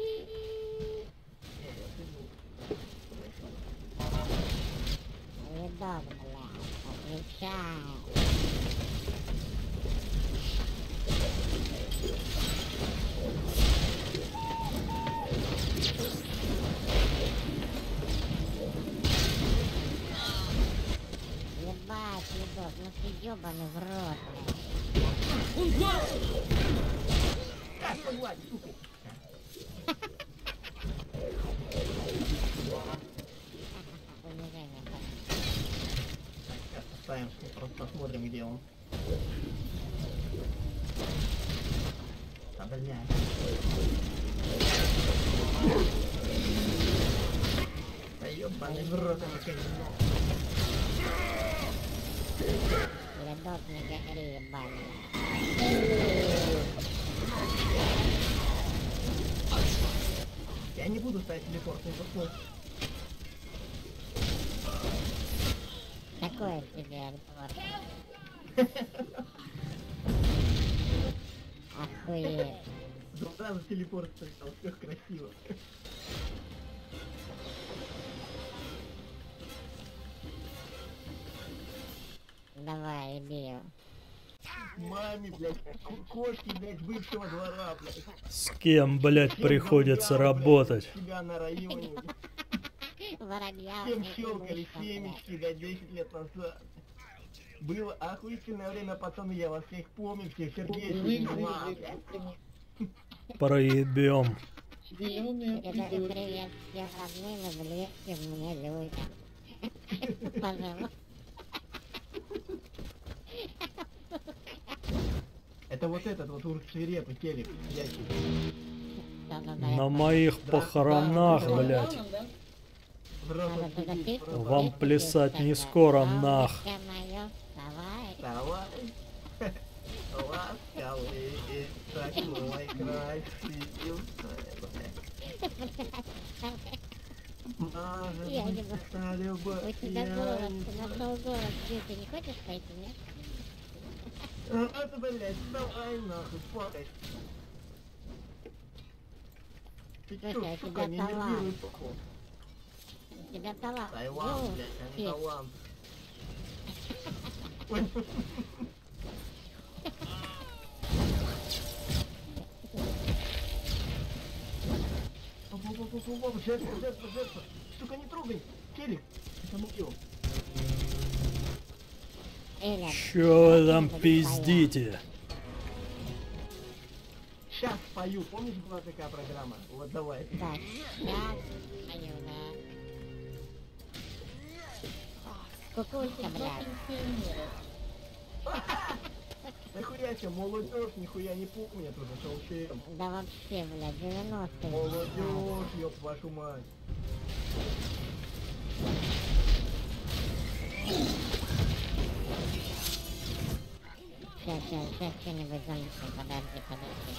Ледок, блядь, отвечай. Ебать, ледок, ну ты ёбаный в рот, блядь. Как погладь, сука? Унижение, блядь. Сейчас поставим, просто посмотрим, где он. Да, блядь. Да ёбаный в рот, это казино. Ледок, не говори, ебаный. Я не буду ставить телепорт, не посмотрим. Такое тебе альпор. Охуеть. Сразу телепорт стоял, как красиво. Давай, иди его. Маме, блядь, кошки, блядь, бывшего двора, блядь. С кем, блядь, приходится работать? Тебя на районе. Воробья. Всем щелкали семечки, блядь, 10 лет назад. Было охуительное время, пацаны, я вас всех помню, всех Жив, сердечных. Проебем. Зеленые Передаю придурки. привет всем родным и близким мне людям. Пожалуйста. Это вот этот вот свирепый телек, сидящий. Да-да-да, На я моих похоронах, да, блядь. Ладно, да? Взрослый Надо туда сидит, пить. просто. Вам плясать не скоро, нах. Солнышко моё, давай. Давай. Ласковый и такой красивый. Я не Может быть, это любовь, У тебя я голос, не ты знаю. нашел голос. Ты не хочешь пойти, нет? Это, блядь, давай нахуй, фотать. Ты чё, Слушай, у сука, тебя не талант. нервируй, сука. У тебя талант. Таиланд, Ну, блядь, а не фиг. талант. Жертва. Сука, не трогай. Телек. Это мутил. Эля, Чё вы там пиздите? Сейчас спою. Помнишь, была такая программа? Вот давай. да, я пою, да. Кукушка, блядь. Нахуя себе, молодежь, нихуя не помнят уже, совсем. Да вообще, блядь, 90-е. Молодежь, ёб вашу мать. Сейчас что-нибудь замыслю, подожди.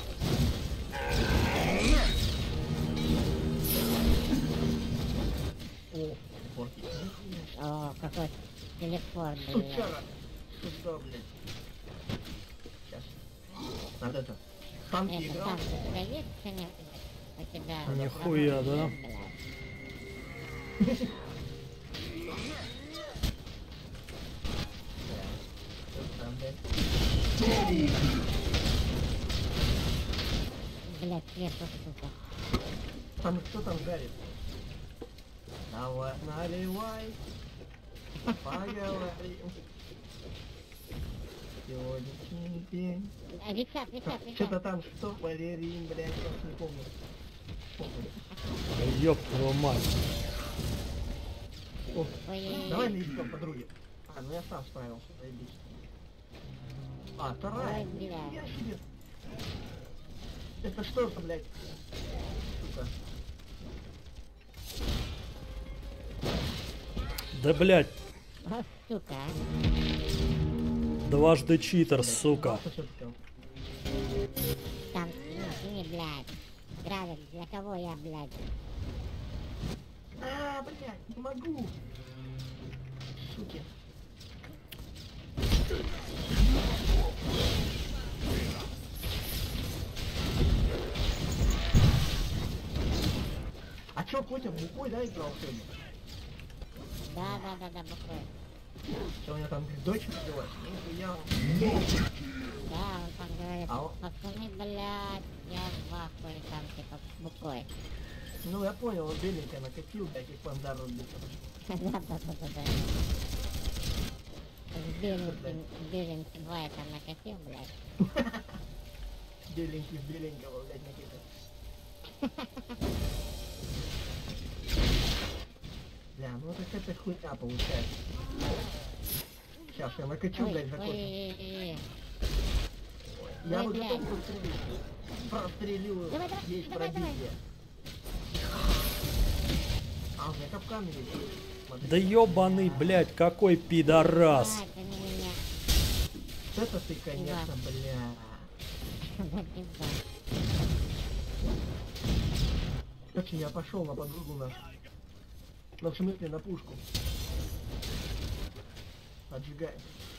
О, форки. О, какой телефон, блядь. Сучара. Сюда, блядь. Сейчас. Надо это. Танки Это играл. там у тебя есть что-нибудь? У тебя... Нихуя, да? Блядь. Там, блядь. Блядь, сверху, сука. Там кто там жарит? Давай, наливай. Поговорим. Сегодняшний день. Висят. Что-то там, что, балерин, блядь, я уж не помню. Ёб твою мать. О, Ой, давай наебем, подруги. А, ну я сам справился, заебись. А, вторая. Ой, бля. Я себе. Это что за, блядь? Сука. Да, блядь, О, сука. дважды читер, сука. Что ты там? Там, не, блядь. Гравик, для кого я, блядь? А, блядь, не могу. Суки. А чё, Котя, буквой, да, играл сегодня? Да, буквой. Что у меня там дочь родилась? Нихуя. Да, он там говорит, А он- пацаны, блядь, я в ахуе там, типа, буквой. Ну, я понял, он беленькая накатил, блядь, и пандар рубит. Да. С беленьким вайпом накатил, блядь. Беленький в беленького, блядь, накидывает. Бля, ну это какая-то хуйня получается. Сейчас я накачу, блядь, закончу. Ой. Я Ой, бы блядь. готов прострелю Давай, есть давай. пробитие. А, у меня капкан есть. Смотри. Да ёбаный, блядь, какой пидорас. Ай, ты на меня. Это ты, конечно, бля. Да, пизда. Короче, я пошел на подругу нашу. Ну, в смысле, на пушку. Отжигаем.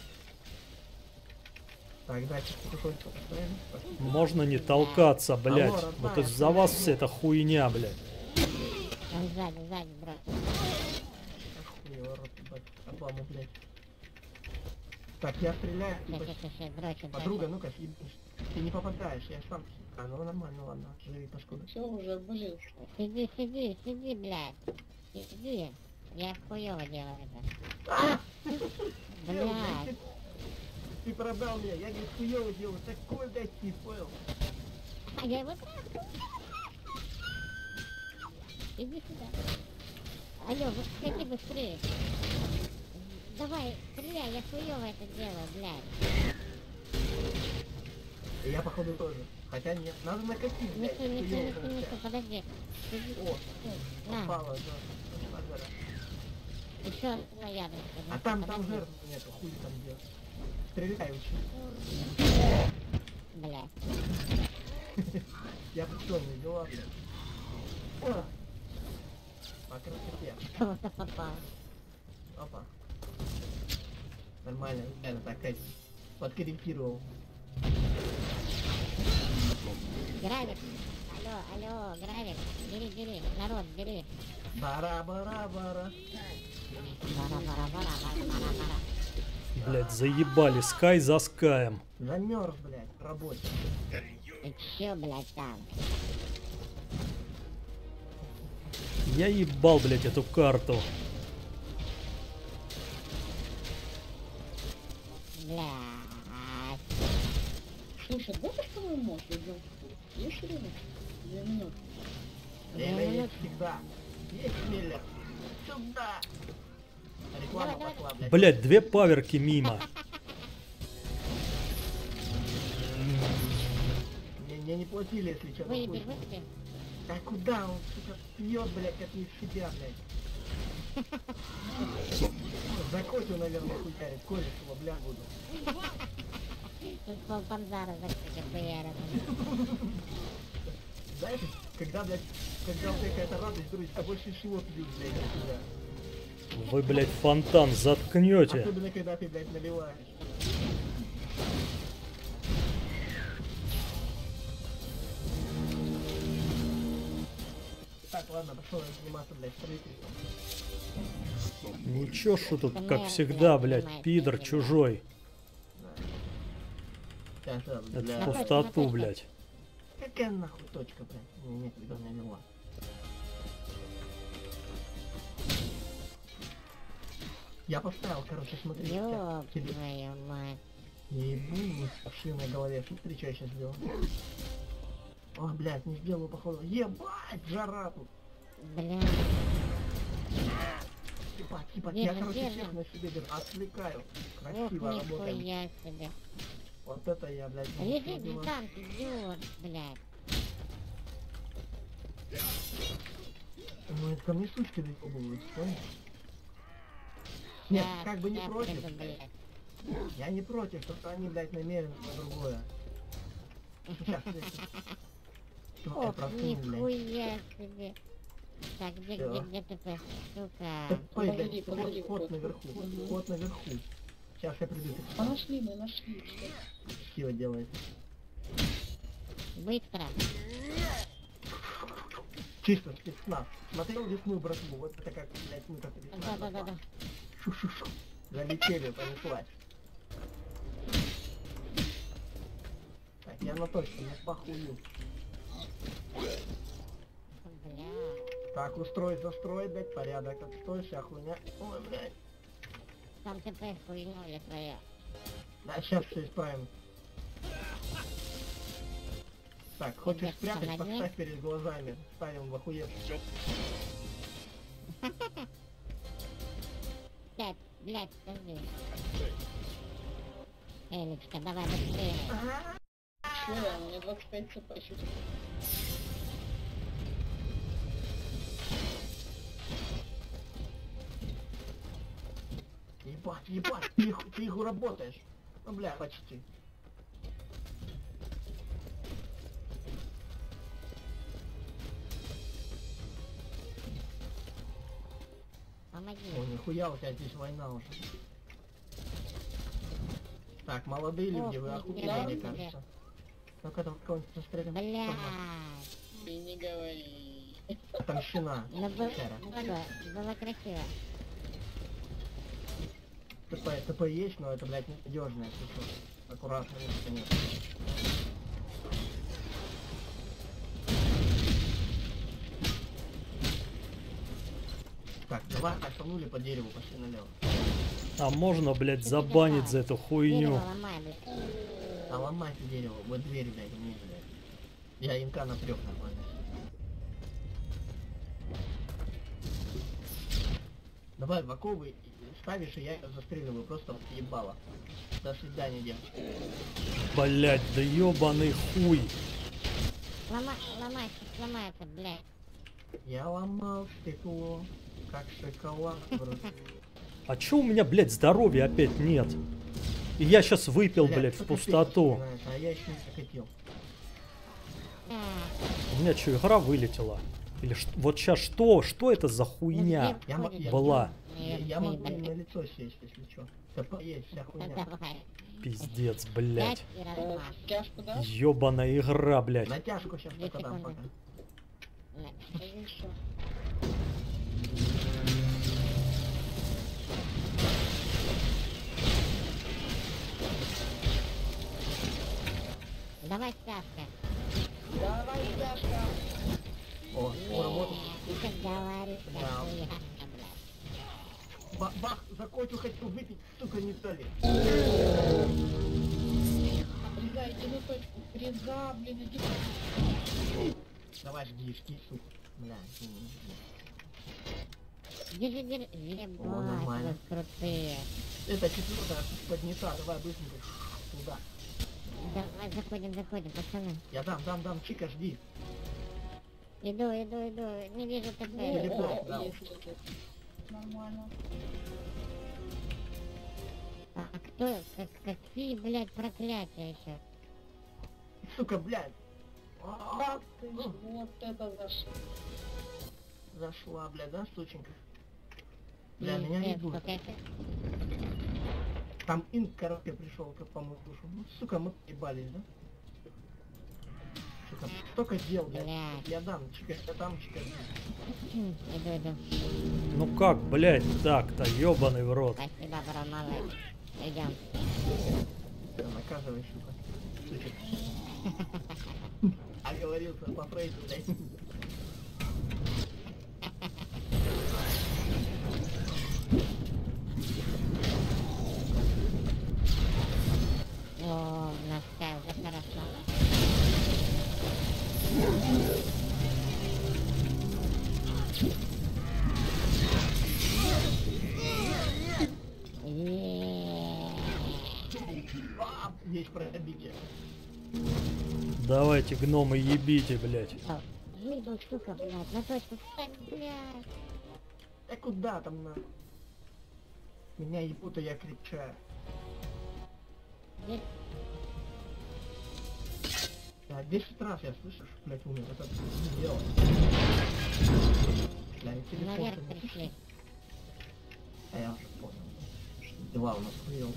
Так, дальше потихоньку поставим. Можно не толкаться, блядь. Алло, родная, Вот из-за вас вся эта хуйня, блядь. Он сзади, брат. Охуел, рот, ебать, обламу, блядь. Так, я стреляю. Сейчас, дрочу. Подруга, ну-ка, съебись. Ты не попадаешь, я сам. А, ну нормально, ладно, живи, паскуда. Все, уже блин. Сиди, блядь. Сиди. Я хуёво делаю это. Блядь. Ты продал меня, я не хуёво делаю, такой, блядь, не понял. А я его трахаю. Иди сюда. Алло, выходи быстрее. Давай, стреляй, я хуёво это делаю, блядь. И я походу тоже. Хотя нет, надо накатить, блядь. Несу, подожди. О, На, попало, да. еще одна ядра. А там жертв нету, хуй там делать. Стреляй учи. Блядь. Я пацанный, дела, блядь. О! По красоте. Кого-то попал. Опа. Нормально, это так, подкорректировал. Гравик. Алло, Гравик. Бери, народ, бери. Бара-бара-бара. Бара-бара-бара-бара-бара. Блядь, заебали Скай за Скаем. Замерз, блядь, рабочий. Ты чё, блядь, там? Я ебал, блядь, эту карту. Блядь. Слушай, давай что мы можем идем в путь? Есть время? 2 минуты. Время есть всегда. Есть Миллер. Сюда. Реклама Давай. пошла, блядь. Блядь, 2 паверки мимо. Мне не платили, если что. Выебешь. Да куда он, сука, пьет, блядь, как не в себя, блядь. За Котю, наверное, хуярит. Колешь его, бля, буду. Тут полпанзара закрыли, хуярят. Знаешь, когда, блядь, когда у тебя какая-то радость, друзья, а больше всего пьют, блядь, от тебя. Вы, блядь, фонтан заткнете. Особенно, когда ты, блядь, наливаешь. Так, ладно, пошел заниматься, блядь, строительством. Ничего, что тут, как всегда, блядь, пидор чужой. Сейчас, Это бля. в пустоту, блядь. Какая нахуй точка, блядь? У меня нет, когда налила. Я поставил, короче, смотри. Ёб тебе. твою мать. Ебу, вши на голове. Смотри, что я сейчас сделал. О, блядь, не сделал, походу. Ебать, жара тут. Бля. Типа, Держи, я, короче, держи. всех на себе держу. Отвлекаю. Ох, Красиво работаем. нихуя себе. Вот это я, блядь, Лежи, убила. там, идиот, блядь. Ну, это ко мне сучки доебывают, понял? Нет, Так, как бы не я против. приду, блядь. Я не против, что они, блядь, намерены на другое. Сейчас, Ох, простынь, блядь. нихуя себе. Так, где Всё. ТП, сука? Ой, Погоди, блядь, погоди, ход ход. наверху, ход наверху. Сейчас я приду, А нашли, мы нашли. красиво делает. Быстро. Чисто спецназ. Смотрел лесную братву, вот это как, блядь, ну как лесная Да. братва. Шу-шу-шу. Залетели, понеслась. Так, я на точку, не похую. Бля. Так, устроить, застроить, блядь, порядок, отстой, вся хуйня. Ой, блядь. Там ТП хуйнули твоя. Да, сейчас все исправим. Так, хочешь Ребят, спрятать, помоги. поставь перед глазами. Ставим в охуев. Блядь, подожди. Элечка, давай быстрее. Что, у меня 25 цп еще. Ебать, ты их работаешь. Ну, бля, почти. Помоги. О, нихуя, у тебя здесь война уже. Так, молодые люди, вы Ох, охуели, нихуя мне себе. кажется. Ну-ка, там кого-нибудь застрелим. Бля. И не говори. Отомщена. Ну было Хера. красиво. ТП есть, но это, блядь, ненадежное. Аккуратно, конечно. Так, давай, кайфанули по дереву, пошли налево. А можно, блядь, забанить за эту хуйню? Дерево ломай, блядь. А ломайте дерево, вот дверь, блядь, мне, блядь. Я инка на 3 нормально. Давай в оковы ставишь, и я ее застреливаю, просто вот ебало. До свидания, девочка. Блядь, да ёбаный хуй. Ломай, сломается, блядь. Я ломал стекло, как шоколад в руке. А чё у меня, блядь, здоровья опять нет? И я сейчас выпил, блядь, в кто-то пустоту. песни вспоминает, а я еще не закатил. У меня что, игра вылетела? Или вот сейчас что? Что это за хуйня была? Я могу им на лицо сесть, если что. ТП есть, вся хуйня. Давай. Пиздец, блядь. И размах. Тяжко, да? Ёбаная игра, блядь. Натяжку сейчас только дам пока. Еще. Давай стяжка. Давай, тяжко. О, работает. Ты как говоришь, Да. нахуя, блядь. Бах, за Котю хотел выпить, сука, не дали. Реза, иди на точку. Реза, блин, иди. Давай, жги, сука. Бля, Держи. нормально. Ебать, вы крутые. это 4-я поднята, давай быстренько. Туда. Давай, заходим, пацаны. Я дам, чика, жди. Иду. Не вижу ТП. Телепорт, да. Есть это. Нормально. А кто? Какие, блядь, проклятия еще? Сука, блядь. Ах ты, ж, вот это зашло. Зашла, блядь, да, сученька? Бля, меня не будет. Там инк, короче, пришел к по мою душу. Ну, сука, мы ебались, да? Сука, столько дел, блядь. Блядь. Я дам, чика, я дам, чика. Иду. Ну как, блядь, так-то, ёбаный в рот. Спасибо, бро, малыш. Идем. Всё, наказывай, сука. Сучек. Оговорился по Фрейду, блядь. О, наскай, уже хорошо. Есть пробитие. Давайте, гномы, ебите, блядь. Выйду, сука, блядь, на точку встань, блядь. Да куда там на? Меня ебут, а я кричаю. Блядь, Да, 10 раз я слышишь, блядь, умер. Это не дело. Бля, и телефон наверх ты не пришли. А я уже понял. Что дела у нас хуёво.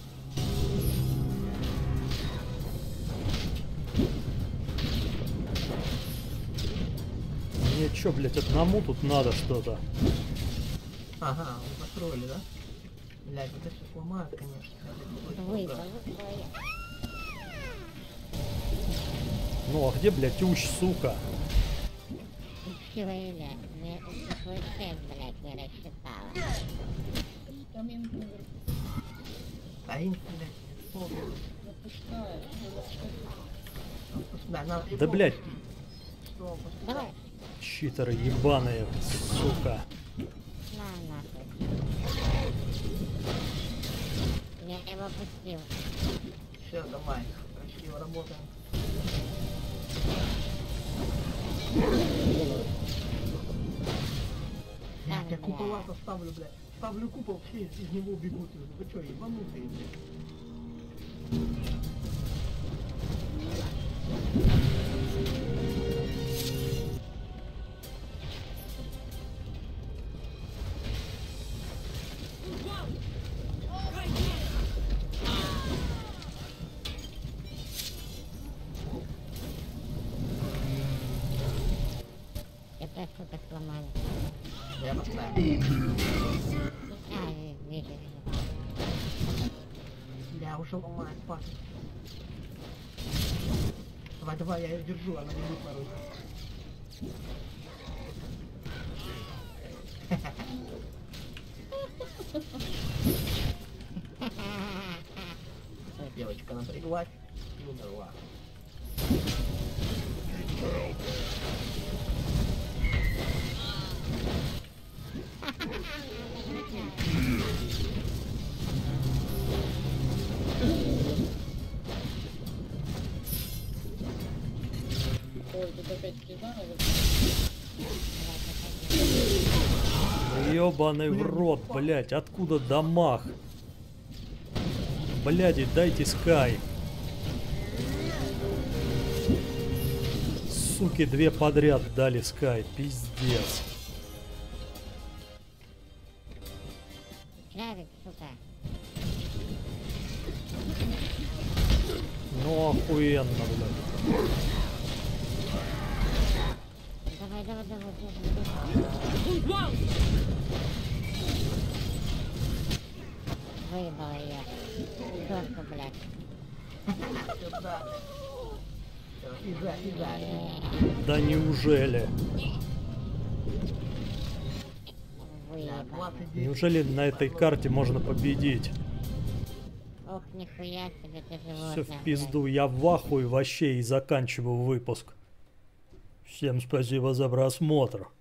Мне чё, блядь, одному тут надо что-то? Ага, вы построили, да? Блядь, это все сломают, конечно. Выпал. Ну а где, блядь, уч, сука? Чуэля, мне свой шеф, блядь, не рассчитала. Там инк наверху. А инк, блядь, полный. Запускаю. Да, надо Да, блядь, Что, Давай, читеры ебаные, сука. на нахуй. Я его пустил. Все, давай. Красиво работаем. Я купола-то ставлю, блядь. Ставлю купол, все из него бегут. Вы что, ебанутые, блядь? Это, сука, сломали. Я поставил. А, вижу. Я уже ломаю, пас. Давай, я ее держу, она не будет порой. напряглась и умерла. Ой, тут опять фриза надо. Ёбаный в рот, блять, откуда дамаг? Бляди, дайте Скай. Суки, две подряд дали Скай, пиздец. Гравик, сука. Ну охуенно, блядь. Давай, давай, давай, давай. Выебала ее. Доску, блядь. Сюда. Физа. Да неужели? Выебала. 29. Неужели на этой карте можно победить? Ох, нихуя себе ты животное. Все в пизду, я в ахуе вообще и заканчиваю выпуск. Всем спасибо за просмотр.